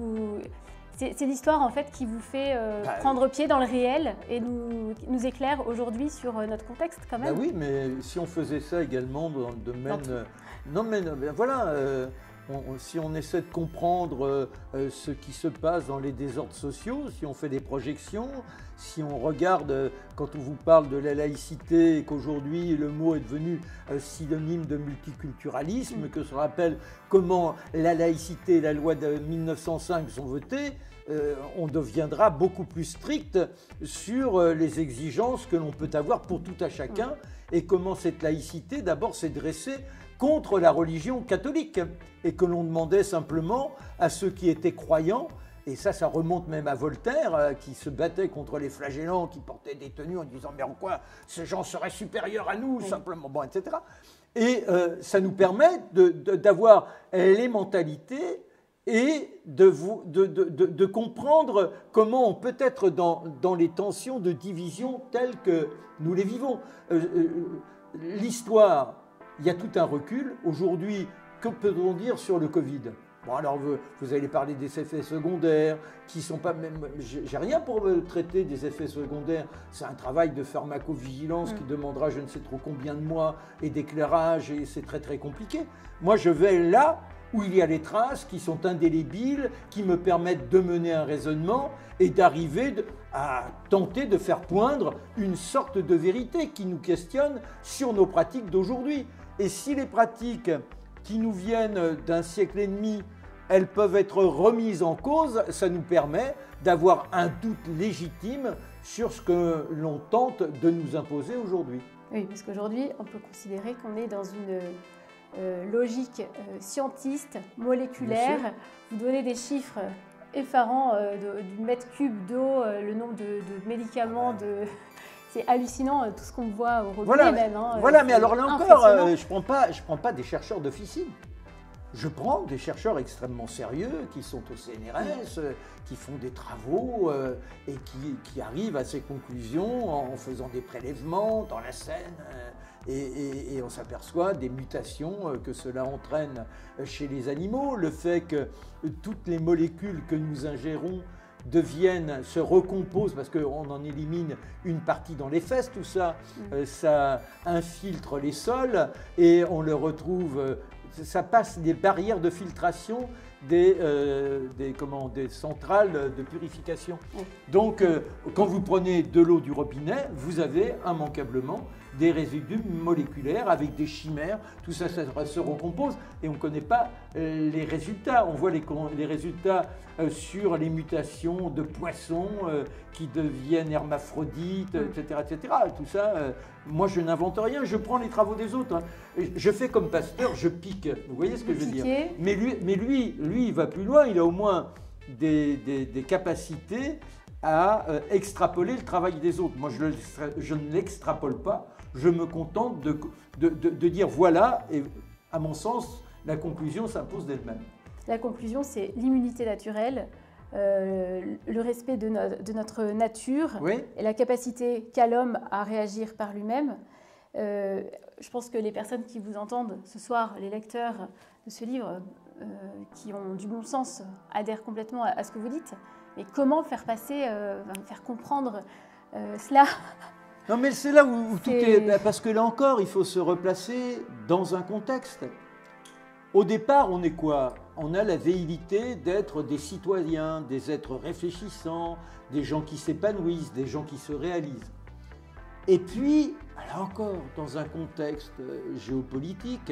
Speaker 2: c'est l'histoire en fait qui vous fait prendre pied dans le réel et nous éclaire aujourd'hui sur notre contexte quand même.
Speaker 1: Oui, mais si on faisait ça également dans le domaine... voilà, si on essaie de comprendre ce qui se passe dans les désordres sociaux, si on fait des projections, si on regarde, quand on vous parle de la laïcité et qu'aujourd'hui le mot est devenu synonyme de multiculturalisme, que se rappelle comment la laïcité et la loi de 1905 sont votées, on deviendra beaucoup plus strict sur les exigences que l'on peut avoir pour tout à chacun et comment cette laïcité d'abord s'est dressée contre la religion catholique et que l'on demandait simplement à ceux qui étaient croyants, et ça remonte même à Voltaire qui se battait contre les flagellants qui portaient des tenues en disant mais en quoi ces gens seraient supérieurs à nous simplement, bon, etc. Et ça nous permet d'avoir les mentalités et de comprendre comment on peut être dans les tensions de division telles que nous les vivons. L'histoire, il y a tout un recul. Aujourd'hui, que peut-on dire sur le Covid? Bon, alors vous allez parler des effets secondaires qui sont pas même. J'ai rien pour traiter des effets secondaires. C'est un travail de pharmacovigilance qui demandera je ne sais trop combien de mois et d'éclairage et c'est très très compliqué. Moi, je vais là où il y a les traces qui sont indélébiles, qui me permettent de mener un raisonnement et d'arriver à tenter de faire poindre une sorte de vérité qui nous questionne sur nos pratiques d'aujourd'hui. Et si les pratiques qui nous viennent d'un siècle et demi, elles peuvent être remises en cause, ça nous permet d'avoir un doute légitime sur ce que l'on tente de nous imposer aujourd'hui.
Speaker 2: Oui, parce qu'aujourd'hui, on peut considérer qu'on est dans une logique scientiste, moléculaire. Vous donnez des chiffres effarants du mètre cube d'eau, le nombre de médicaments, c'est hallucinant tout ce qu'on voit au robinet même.
Speaker 1: Voilà, mais alors là encore, je prends pas des chercheurs d'officine. Je prends des chercheurs extrêmement sérieux qui sont au CNRS, qui font des travaux et qui arrivent à ces conclusions en faisant des prélèvements dans la Seine. Et on s'aperçoit des mutations que cela entraîne chez les animaux. Le fait que toutes les molécules que nous ingérons se recomposent parce qu'on en élimine une partie dans les fesses, tout ça, ça infiltre les sols et on le retrouve, ça passe des barrières de filtration des centrales de purification. Oui. Donc, quand vous prenez de l'eau du robinet, vous avez immanquablement des résidus moléculaires avec des chimères, tout ça, ça se recompose et on ne connaît pas les résultats. On voit les résultats sur les mutations de poissons qui deviennent hermaphrodites, etc., etc. Tout ça, moi je n'invente rien, je prends les travaux des autres. Hein. Je fais comme Pasteur, je pique. Vous voyez ce que je veux dire? Mais lui, il va plus loin, il a au moins des capacités à extrapoler le travail des autres. Moi, je ne l'extrapole pas. Je me contente de dire voilà, et à mon sens, la conclusion s'impose d'elle-même.
Speaker 2: La conclusion, c'est l'immunité naturelle, le respect de notre nature, oui, et la capacité qu'a l'homme à réagir par lui-même. Je pense que les personnes qui vous entendent ce soir, les lecteurs de ce livre, qui ont du bon sens, adhèrent complètement à ce que vous dites. Mais comment faire passer, faire comprendre cela ?
Speaker 1: Non, mais c'est là où tout est... Parce que là encore, il faut se replacer dans un contexte. Au départ, on est quoi? On a la velléité d'être des citoyens, des êtres réfléchissants, des gens qui s'épanouissent, des gens qui se réalisent. Et puis, là encore, dans un contexte géopolitique,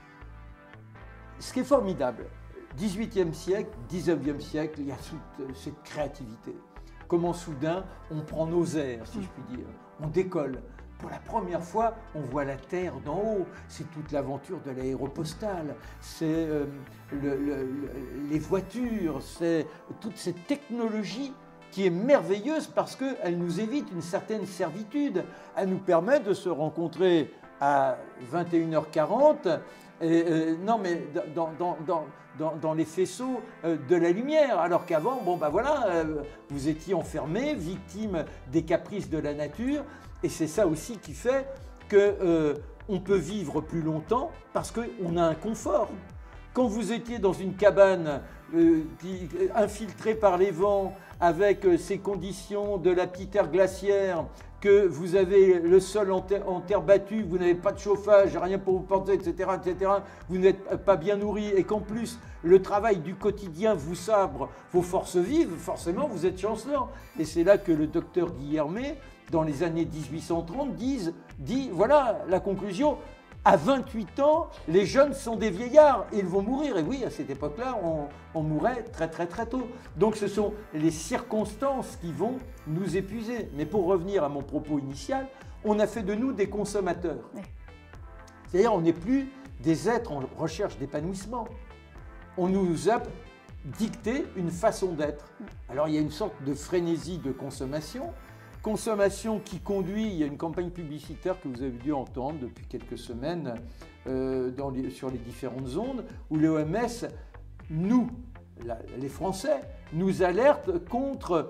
Speaker 1: ce qui est formidable, 18e siècle, 19e siècle, il y a toute cette créativité. Comment soudain, on prend nos airs, si je puis dire. On décolle. Pour la première fois, on voit la Terre d'en haut. C'est toute l'aventure de l'aéropostale. C'est les voitures. C'est toute cette technologie qui est merveilleuse parce qu'elle nous évite une certaine servitude. Elle nous permet de se rencontrer à 21h40. Non, mais dans les faisceaux de la lumière, alors qu'avant, bon ben voilà, vous étiez enfermés, victimes des caprices de la nature, et c'est ça aussi qui fait qu'on peut vivre plus longtemps parce qu'on a un confort. Quand vous étiez dans une cabane infiltrée par les vents, avec ces conditions de la petite ère glaciaire, que vous avez le sol en terre battue, vous n'avez pas de chauffage, rien pour vous porter, etc., etc., vous n'êtes pas bien nourri et qu'en plus le travail du quotidien vous sabre vos forces vives, forcément vous êtes chancelant. Et c'est là que le docteur Guillermet, dans les années 1830, dit voilà la conclusion. À 28 ans, les jeunes sont des vieillards et ils vont mourir. Et oui, à cette époque-là, on mourait très très très tôt. Donc ce sont les circonstances qui vont nous épuiser. Mais pour revenir à mon propos initial, on a fait de nous des consommateurs. Oui. C'est-à-dire on n'est plus des êtres en recherche d'épanouissement. On nous a dicté une façon d'être. Alors il y a une sorte de frénésie de consommation qui conduit, il y a une campagne publicitaire que vous avez dû entendre depuis quelques semaines sur les différentes ondes, où l'OMS, nous, les Français, nous alerte contre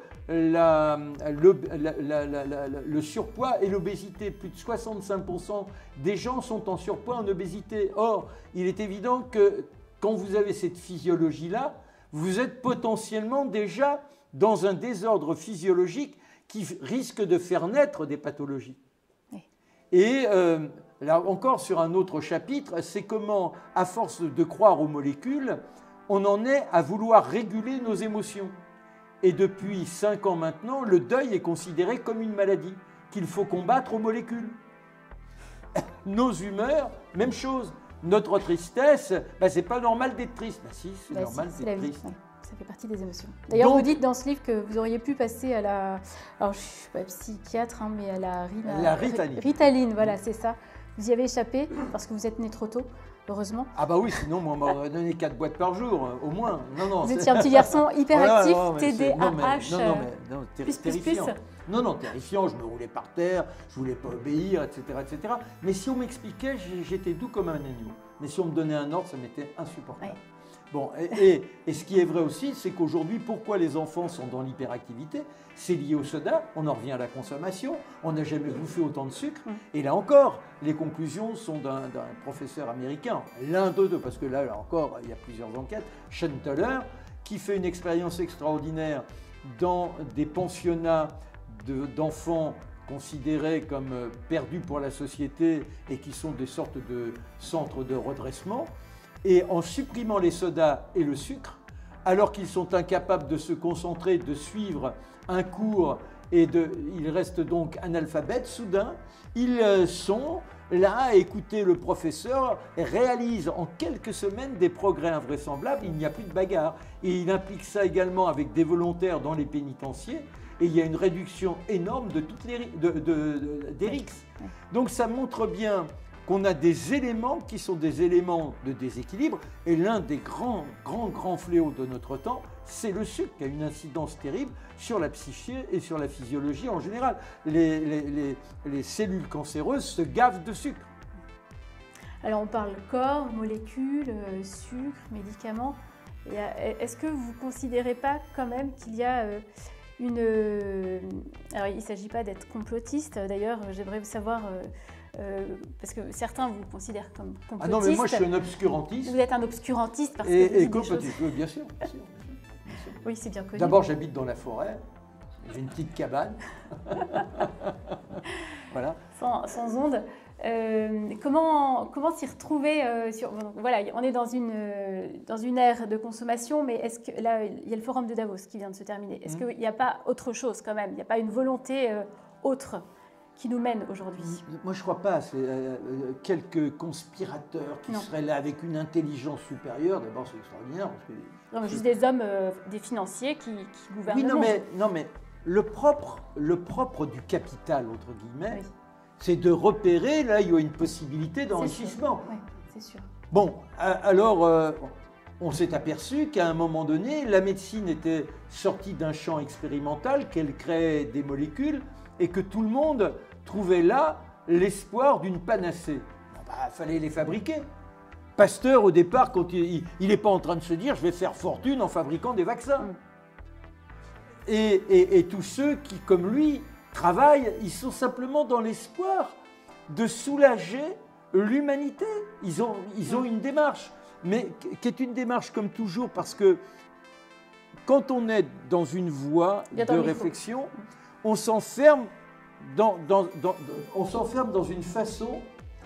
Speaker 1: le surpoids et l'obésité. Plus de 65% des gens sont en surpoids, en obésité. Or, il est évident que quand vous avez cette physiologie-là, vous êtes potentiellement déjà dans un désordre physiologique qui risque de faire naître des pathologies. Oui. Et là encore, sur un autre chapitre, c'est comment, à force de croire aux molécules, on en est à vouloir réguler nos émotions. Et depuis 5 ans maintenant, le deuil est considéré comme une maladie qu'il faut combattre aux molécules. Nos humeurs, même chose. Notre tristesse, c'est pas normal d'être triste. Si, c'est normal d'être triste.
Speaker 2: Ça fait partie des émotions. D'ailleurs, vous dites dans ce livre que vous auriez pu passer à la... Alors, je ne suis pas psychiatre, hein, mais à la
Speaker 1: Ritaline.
Speaker 2: Ritaline, voilà, c'est ça. Vous y avez échappé parce que vous êtes né trop tôt, heureusement.
Speaker 1: Ah bah oui, sinon, moi, on m'aurait donné 4 boîtes par jour, au moins. Non,
Speaker 2: vous étiez un petit garçon hyperactif, TDAH.
Speaker 1: Non, terrifiant. Non, terrifiant, je me roulais par terre, je ne voulais pas obéir, etc., etc. Mais si on m'expliquait, j'étais doux comme un agneau. Mais si on me donnait un ordre, ça m'était insupportable. Ouais. Bon, et ce qui est vrai aussi, c'est qu'aujourd'hui, pourquoi les enfants sont dans l'hyperactivité? C'est lié au soda, on en revient à la consommation, on n'a jamais bouffé autant de sucre. Et là encore, les conclusions sont d'un professeur américain, l'un d'eux, parce que là encore, il y a plusieurs enquêtes, Sean Tuller, qui fait une expérience extraordinaire dans des pensionnats d'enfants considérés comme perdus pour la société et qui sont des sortes de centres de redressement. Et en supprimant les sodas et le sucre, alors qu'ils sont incapables de se concentrer, de suivre un cours, et ils restent donc analphabètes, soudain, ils sont là à écouter le professeur et réalisent en quelques semaines des progrès invraisemblables, il n'y a plus de bagarre. Et il implique ça également avec des volontaires dans les pénitenciers, et il y a une réduction énorme de toutes des rixes. Donc ça montre bien qu'on a des éléments qui sont des éléments de déséquilibre, et l'un des grands fléaux de notre temps, c'est le sucre, qui a une incidence terrible sur la psyché et sur la physiologie en général. Les cellules cancéreuses se gavent de sucre.
Speaker 2: Alors on parle corps, molécules, sucre, médicaments. Est-ce que vous ne considérez pas quand même qu'il y a une... Alors il ne s'agit pas d'être complotiste, d'ailleurs j'aimerais savoir... parce que certains vous considèrent comme complotiste.
Speaker 1: Ah non, mais moi je suis un obscurantiste.
Speaker 2: Vous êtes un obscurantiste parce que vous
Speaker 1: et
Speaker 2: dites
Speaker 1: complotiste,
Speaker 2: choses...
Speaker 1: oui, bien sûr.
Speaker 2: Oui, c'est bien connu.
Speaker 1: D'abord, j'habite dans la forêt, j'ai une petite cabane. Voilà.
Speaker 2: Sans onde. Comment s'y retrouver voilà, on est dans une ère de consommation, mais est-ce que là, il y a le forum de Davos qui vient de se terminer. Est-ce qu'il n'y a pas autre chose quand même? Il n'y a pas une volonté autre qui nous mène aujourd'hui?
Speaker 1: Moi, je ne crois pas. C'est quelques conspirateurs qui seraient là avec une intelligence supérieure. D'abord, c'est extraordinaire. Parce que
Speaker 2: non, mais juste des hommes, des financiers qui gouvernent le monde.
Speaker 1: Non, mais le propre du capital, entre guillemets, c'est de repérer là il y a une possibilité d'enrichissement.
Speaker 2: Oui, c'est sûr.
Speaker 1: Bon, alors, on s'est aperçu qu'à un moment donné, la médecine était sortie d'un champ expérimental, qu'elle créait des molécules, et que tout le monde trouvait là l'espoir d'une panacée. Il fallait les fabriquer. Pasteur, au départ, quand il n'est pas en train de se dire « je vais faire fortune en fabriquant des vaccins ». Et tous ceux qui, comme lui, travaillent, ils sont simplement dans l'espoir de soulager l'humanité. Ils ont une démarche, mais qui est une démarche comme toujours, parce que quand on est dans une voie de réflexion, on s'enferme dans une façon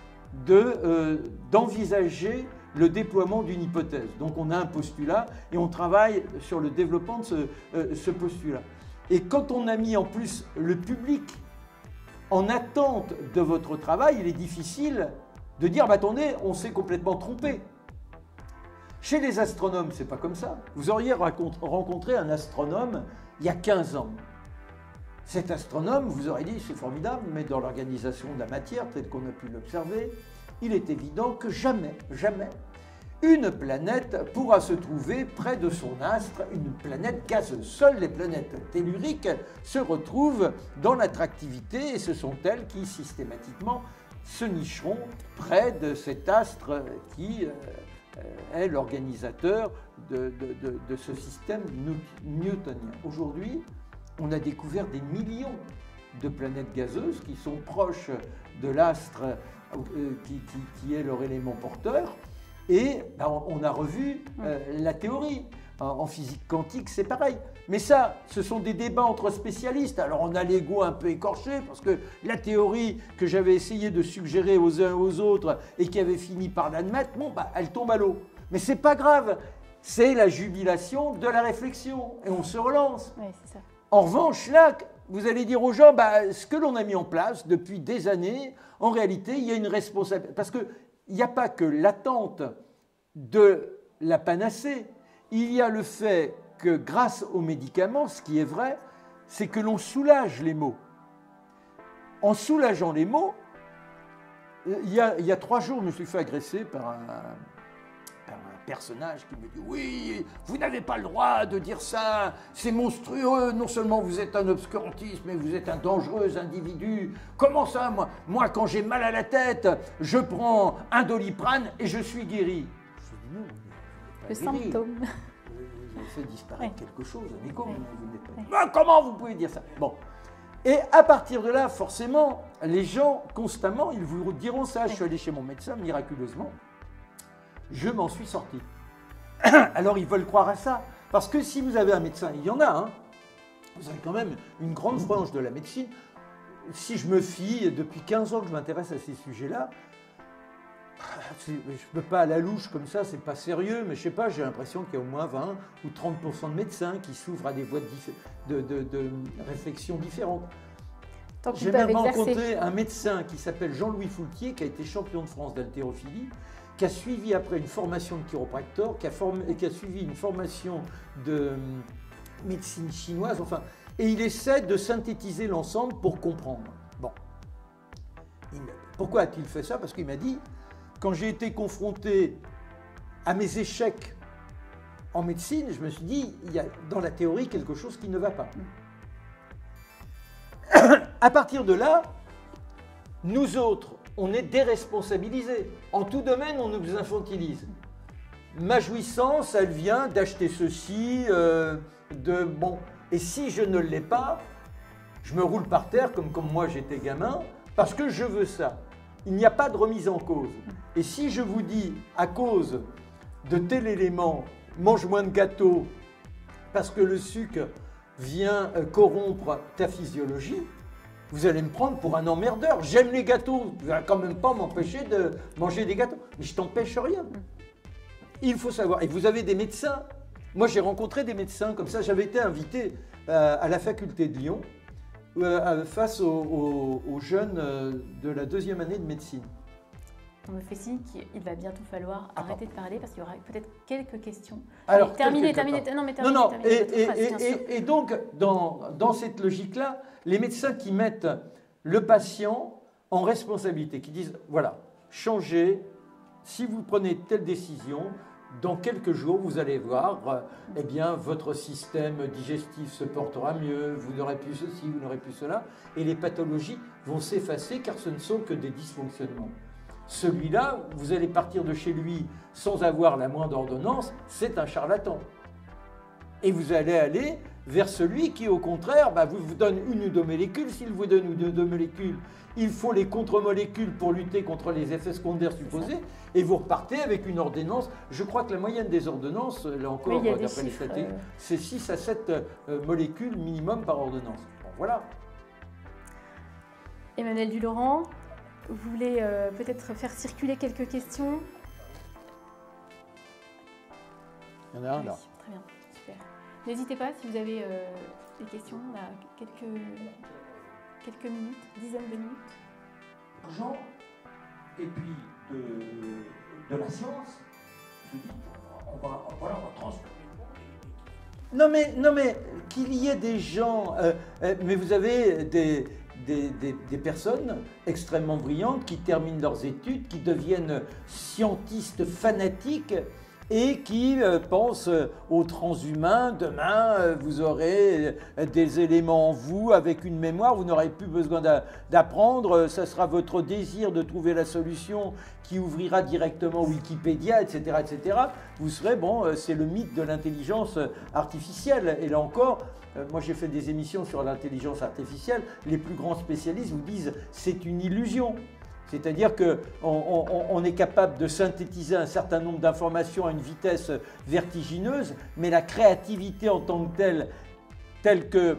Speaker 1: d'envisager le déploiement d'une hypothèse. Donc on a un postulat et on travaille sur le développement de ce postulat. Et quand on a mis en plus le public en attente de votre travail, il est difficile de dire bah, « attendez, on s'est complètement trompé ». Chez les astronomes, c'est pas comme ça. Vous auriez rencontré un astronome il y a 15 ans. Cet astronome, vous aurez dit, c'est formidable, mais dans l'organisation de la matière, telle qu'on a pu l'observer, il est évident que jamais, une planète pourra se trouver près de son astre, une planète gazeuse. Seules les planètes telluriques se retrouvent dans l'attractivité et ce sont elles qui, systématiquement, se nicheront près de cet astre qui est l'organisateur de ce système newtonien. Aujourd'hui, on a découvert des millions de planètes gazeuses qui sont proches de l'astre qui est leur élément porteur. Et ben, on a revu la théorie. En physique quantique, c'est pareil. Mais ça, ce sont des débats entre spécialistes. Alors on a l'ego un peu écorché parce que la théorie que j'avais essayé de suggérer aux uns et aux autres et qui avait fini par l'admettre, bon, bah, elle tombe à l'eau. Mais c'est pas grave. C'est la jubilation de la réflexion. Et on se relance.
Speaker 2: Oui, c'est ça.
Speaker 1: En revanche, là, vous allez dire aux gens, bah, ce que l'on a mis en place depuis des années, en réalité, il y a une responsabilité. Parce qu'il n'y a pas que l'attente de la panacée, il y a le fait que grâce aux médicaments, ce qui est vrai, c'est que l'on soulage les maux. En soulageant les maux, il y a 3 jours, je me suis fait agresser par un personnage qui me dit « Oui, vous n'avez pas le droit de dire ça, c'est monstrueux, non seulement vous êtes un obscurantiste, mais vous êtes un dangereux individu. Comment ça, moi quand j'ai mal à la tête, je prends un Doliprane et je suis guéri. » Je dis « Non,
Speaker 2: le symptôme.
Speaker 1: Vous fait disparaître quelque chose, Nico, comment vous pouvez dire ça? Bon. Et à partir de là, forcément, les gens, constamment, ils vous diront ça. Je suis allé chez mon médecin, miraculeusement. Je m'en suis sorti. Alors ils veulent croire à ça. Parce que si vous avez un médecin, il y en a, hein, vous avez quand même une grande frange de la médecine. Si je me fie, depuis 15 ans que je m'intéresse à ces sujets-là, je ne peux pas à la louche comme ça, c'est pas sérieux, mais je sais pas, j'ai l'impression qu'il y a au moins 20 ou 30% de médecins qui s'ouvrent à des voies de réflexion différentes. J'ai même rencontré un médecin qui s'appelle Jean-Louis Foulquier, qui a été champion de France d'haltérophilie, qui a suivi après une formation de chiropracteur, qui a suivi une formation de médecine chinoise, enfin, et il essaie de synthétiser l'ensemble pour comprendre. Bon. Pourquoi a-t-il fait ça? Parce qu'il m'a dit, quand j'ai été confronté à mes échecs en médecine, je me suis dit, il y a dans la théorie quelque chose qui ne va pas. À partir de là, nous autres, on est déresponsabilisés. En tout domaine, on nous infantilise. Ma jouissance, elle vient d'acheter ceci, bon. Et si je ne l'ai pas, je me roule par terre comme moi j'étais gamin, parce que je veux ça. Il n'y a pas de remise en cause. Et si je vous dis, à cause de tel élément, mange moins de gâteaux, parce que le sucre vient corrompre ta physiologie, vous allez me prendre pour un emmerdeur. J'aime les gâteaux, vous n'allez quand même pas m'empêcher de manger des gâteaux. Mais je t'empêche rien. Il faut savoir. Et vous avez des médecins. Moi, j'ai rencontré des médecins comme ça. J'avais été invité à la faculté de Lyon face aux jeunes de la 2e année de médecine.
Speaker 2: On me fait signe qu'il va bientôt falloir arrêter de parler parce qu'il y aura peut-être quelques questions.
Speaker 1: Alors,
Speaker 2: terminez. Non,
Speaker 1: et donc, dans cette logique-là, les médecins qui mettent le patient en responsabilité, qui disent, voilà, changez, si vous prenez telle décision, dans quelques jours, vous allez voir, eh bien, votre système digestif se portera mieux, vous n'aurez plus ceci, vous n'aurez plus cela, et les pathologies vont s'effacer car ce ne sont que des dysfonctionnements. Celui-là, vous allez partir de chez lui sans avoir la moindre ordonnance, c'est un charlatan. Et vous allez aller vers celui qui, au contraire, vous donne une ou deux molécules. S'il vous donne une ou deux molécules, il faut les contre-molécules pour lutter contre les effets secondaires supposés. Et vous repartez avec une ordonnance. Je crois que la moyenne des ordonnances, là encore,
Speaker 2: oui,
Speaker 1: d'après les statistiques, c'est 6 à 7 molécules minimum par ordonnance. Bon, voilà.
Speaker 2: Emmanuel Dulaurent, vous voulez peut-être faire circuler quelques questions?
Speaker 1: Il y en a un là.
Speaker 2: Très bien, super. N'hésitez pas si vous avez des questions, on a quelques minutes, dizaines de minutes.
Speaker 3: L'argent et puis de la science, je dis, on va transformer le monde.
Speaker 1: Non mais qu'il y ait des gens, mais vous avez des personnes extrêmement brillantes qui terminent leurs études, qui deviennent scientistes fanatiques et qui pensent aux transhumains. Demain, vous aurez des éléments en vous avec une mémoire, vous n'aurez plus besoin d'apprendre, ça sera votre désir de trouver la solution qui ouvrira directement Wikipédia, etc. etc. Vous serez, bon, c'est le mythe de l'intelligence artificielle. Et là encore, moi j'ai fait des émissions sur l'intelligence artificielle, les plus grands spécialistes vous disent c'est une illusion. C'est-à-dire qu'on est capable de synthétiser un certain nombre d'informations à une vitesse vertigineuse, mais la créativité en tant que telle que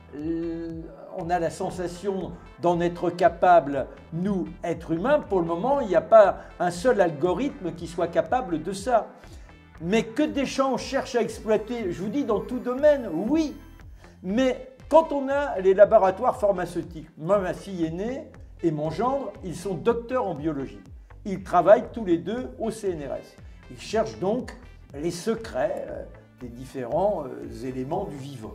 Speaker 1: on a la sensation d'en être capable, nous, êtres humains, pour le moment, il n'y a pas un seul algorithme qui soit capable de ça. Mais que des gens cherchent à exploiter, je vous dis, dans tout domaine, oui. Mais quand on a les laboratoires pharmaceutiques, moi, ma fille aînée et mon gendre, ils sont docteurs en biologie. Ils travaillent tous les deux au CNRS. Ils cherchent donc les secrets des différents éléments du vivant.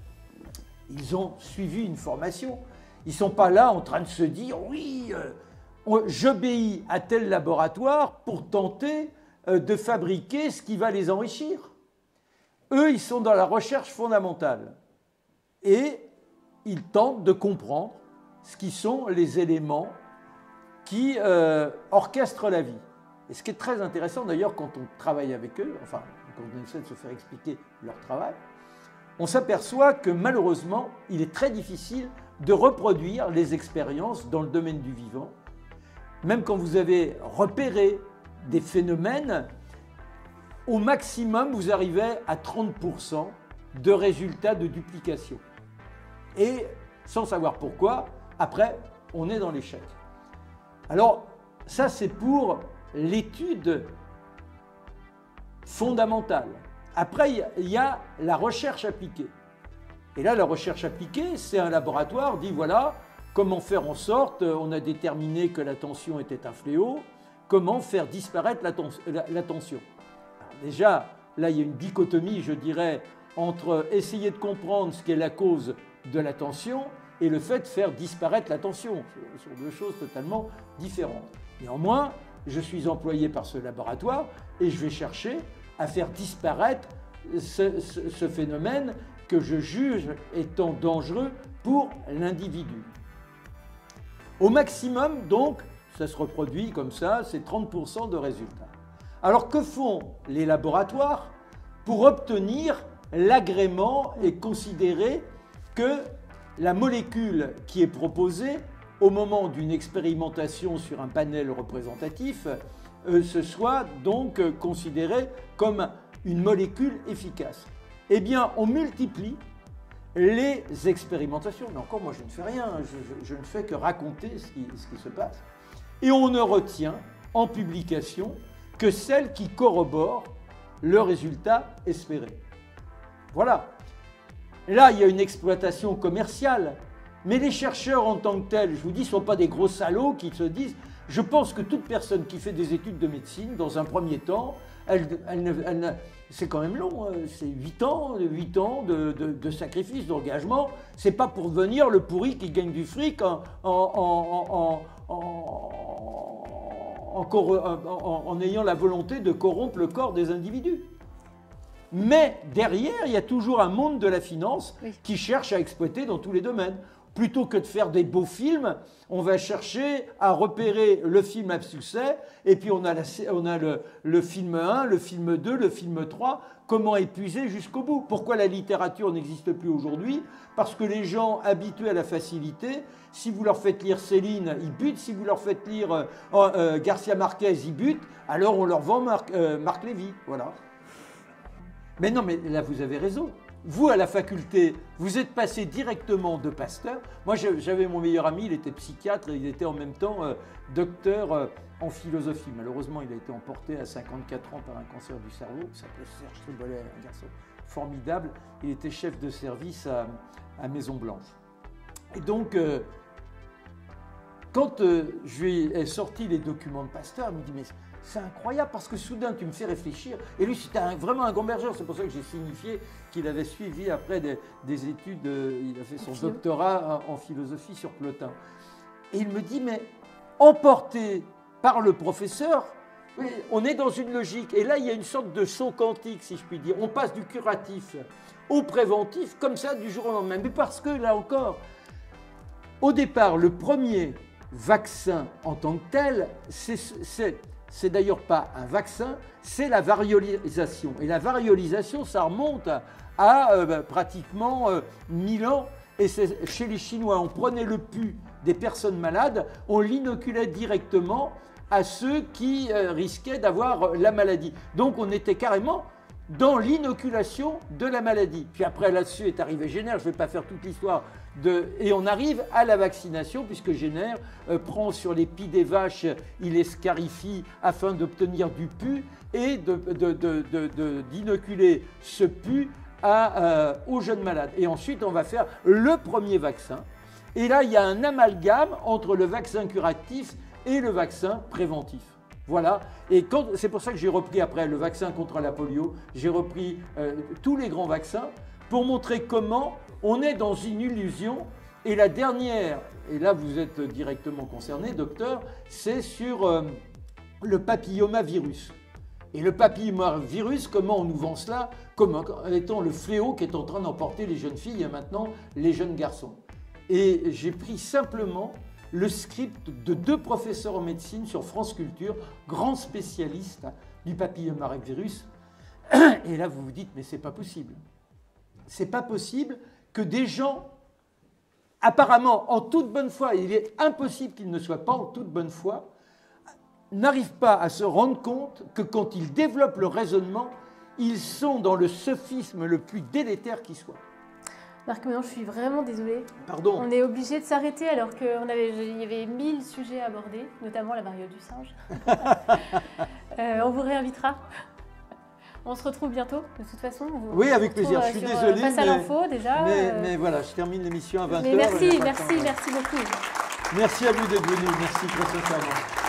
Speaker 1: Ils ont suivi une formation. Ils ne sont pas là en train de se dire « oui, j'obéis à tel laboratoire pour tenter de fabriquer ce qui va les enrichir ». Eux, ils sont dans la recherche fondamentale. Et ils tentent de comprendre ce qui sont les éléments qui orchestrent la vie. Et ce qui est très intéressant d'ailleurs quand on travaille avec eux, enfin quand on essaie de se faire expliquer leur travail, on s'aperçoit que malheureusement, il est très difficile de reproduire les expériences dans le domaine du vivant. Même quand vous avez repéré des phénomènes, au maximum, vous arrivez à 30% de résultats de duplication. Et sans savoir pourquoi, après, on est dans l'échec. Alors, ça, c'est pour l'étude fondamentale. Après, il y a la recherche appliquée. Et là, la recherche appliquée, c'est un laboratoire dit voilà, comment faire en sorte, on a déterminé que la tension était un fléau, comment faire disparaître la tension. Alors déjà, là, il y a une dichotomie, je dirais, entre essayer de comprendre ce qu'est la cause de la tension et le fait de faire disparaître la tension. Ce sont deux choses totalement différentes. Néanmoins, je suis employé par ce laboratoire et je vais chercher à faire disparaître ce phénomène que je juge étant dangereux pour l'individu. Au maximum, donc, ça se reproduit comme ça, c'est 30% de résultats. Alors que font les laboratoires pour obtenir l'agrément et considérer que la molécule qui est proposée au moment d'une expérimentation sur un panel représentatif ce soit donc considérée comme une molécule efficace? Eh bien, on multiplie les expérimentations. Mais encore, moi, je ne fais rien, je ne fais que raconter ce qui se passe. Et on ne retient en publication que celles qui corroborent le résultat espéré. Voilà. Là, il y a une exploitation commerciale. Mais les chercheurs en tant que tels, je vous dis, ne sont pas des gros salauds qui se disent « Je pense que toute personne qui fait des études de médecine, dans un premier temps, c'est quand même long, c'est 8 ans de sacrifice, d'engagement. C'est pas pour devenir le pourri qui gagne du fric en ayant la volonté de corrompre le corps des individus. » Mais derrière, il y a toujours un monde de la finance qui cherche à exploiter dans tous les domaines. Plutôt que de faire des beaux films, on va chercher à repérer le film à succès, et puis on a le film 1, le film 2, le film 3, comment épuiser jusqu'au bout. Pourquoi la littérature n'existe plus aujourd'hui? Parce que les gens habitués à la facilité, si vous leur faites lire Céline, ils butent, si vous leur faites lire Garcia Marquez, ils butent, alors on leur vend Marc Lévy, voilà. Mais non, mais là vous avez raison. Vous, à la faculté, vous êtes passé directement de Pasteur. Moi, j'avais mon meilleur ami, il était psychiatre et il était en même temps docteur en philosophie. Malheureusement, il a été emporté à 54 ans par un cancer du cerveau. Il s'appelait Serge Tribolet, un garçon formidable. Il était chef de service à Maison-Blanche. Et donc, quand je lui ai sorti les documents de Pasteur, il me dit « Mais c'est incroyable parce que soudain tu me fais réfléchir. » Et lui c'était vraiment un gambergeur, c'est pour ça que j'ai signifié qu'il avait suivi après des études, il a fait son doctorat en philosophie sur Plotin. Et il me dit, mais emporté par le professeur, on est dans une logique. Et là il y a une sorte de saut quantique, si je puis dire. On passe du curatif au préventif, comme ça du jour au lendemain. Mais parce que là encore, au départ, le premier vaccin en tant que tel, c'est d'ailleurs pas un vaccin, c'est la variolisation. Et la variolisation, ça remonte à pratiquement 1000 ans. Et c'est chez les Chinois, on prenait le pus des personnes malades, on l'inoculait directement à ceux qui risquaient d'avoir la maladie. Donc on était carrément dans l'inoculation de la maladie. Puis après, là-dessus est arrivé Jenner, je ne vais pas faire toute l'histoire, et on arrive à la vaccination, puisque Jenner prend sur les pies des vaches, il les scarifie afin d'obtenir du pus et d'inoculer ce pus aux jeunes malades. Et ensuite, on va faire le premier vaccin. Et là, il y a un amalgame entre le vaccin curatif et le vaccin préventif. Voilà, et c'est pour ça que j'ai repris après le vaccin contre la polio, j'ai repris tous les grands vaccins pour montrer comment on est dans une illusion. Et la dernière, et là vous êtes directement concerné, docteur, c'est sur le papillomavirus. Et le papillomavirus, comment on nous vend cela comme étant le fléau qui est en train d'emporter les jeunes filles et maintenant les jeunes garçons. Et j'ai pris simplement le script de 2 professeurs en médecine sur France Culture, grands spécialistes du papillomavirus. Et là, vous vous dites, mais c'est pas possible. C'est pas possible que des gens, apparemment en toute bonne foi, il est impossible qu'ils ne soient pas en toute bonne foi, n'arrivent pas à se rendre compte que quand ils développent le raisonnement, ils sont dans le sophisme le plus délétère qui soit.
Speaker 2: Marc Menon, je suis vraiment désolée.
Speaker 1: Pardon.
Speaker 2: On est obligé de s'arrêter alors qu'il y avait 1000 sujets à aborder, notamment la variole du singe. On vous réinvitera. On se retrouve bientôt, de toute façon.
Speaker 1: Oui, avec plaisir. Je suis désolé.
Speaker 2: Face à l'info, déjà.
Speaker 1: Mais voilà, je termine l'émission à 20h.
Speaker 2: Mais merci beaucoup.
Speaker 1: Merci à vous d'être venus. Merci très sincèrement.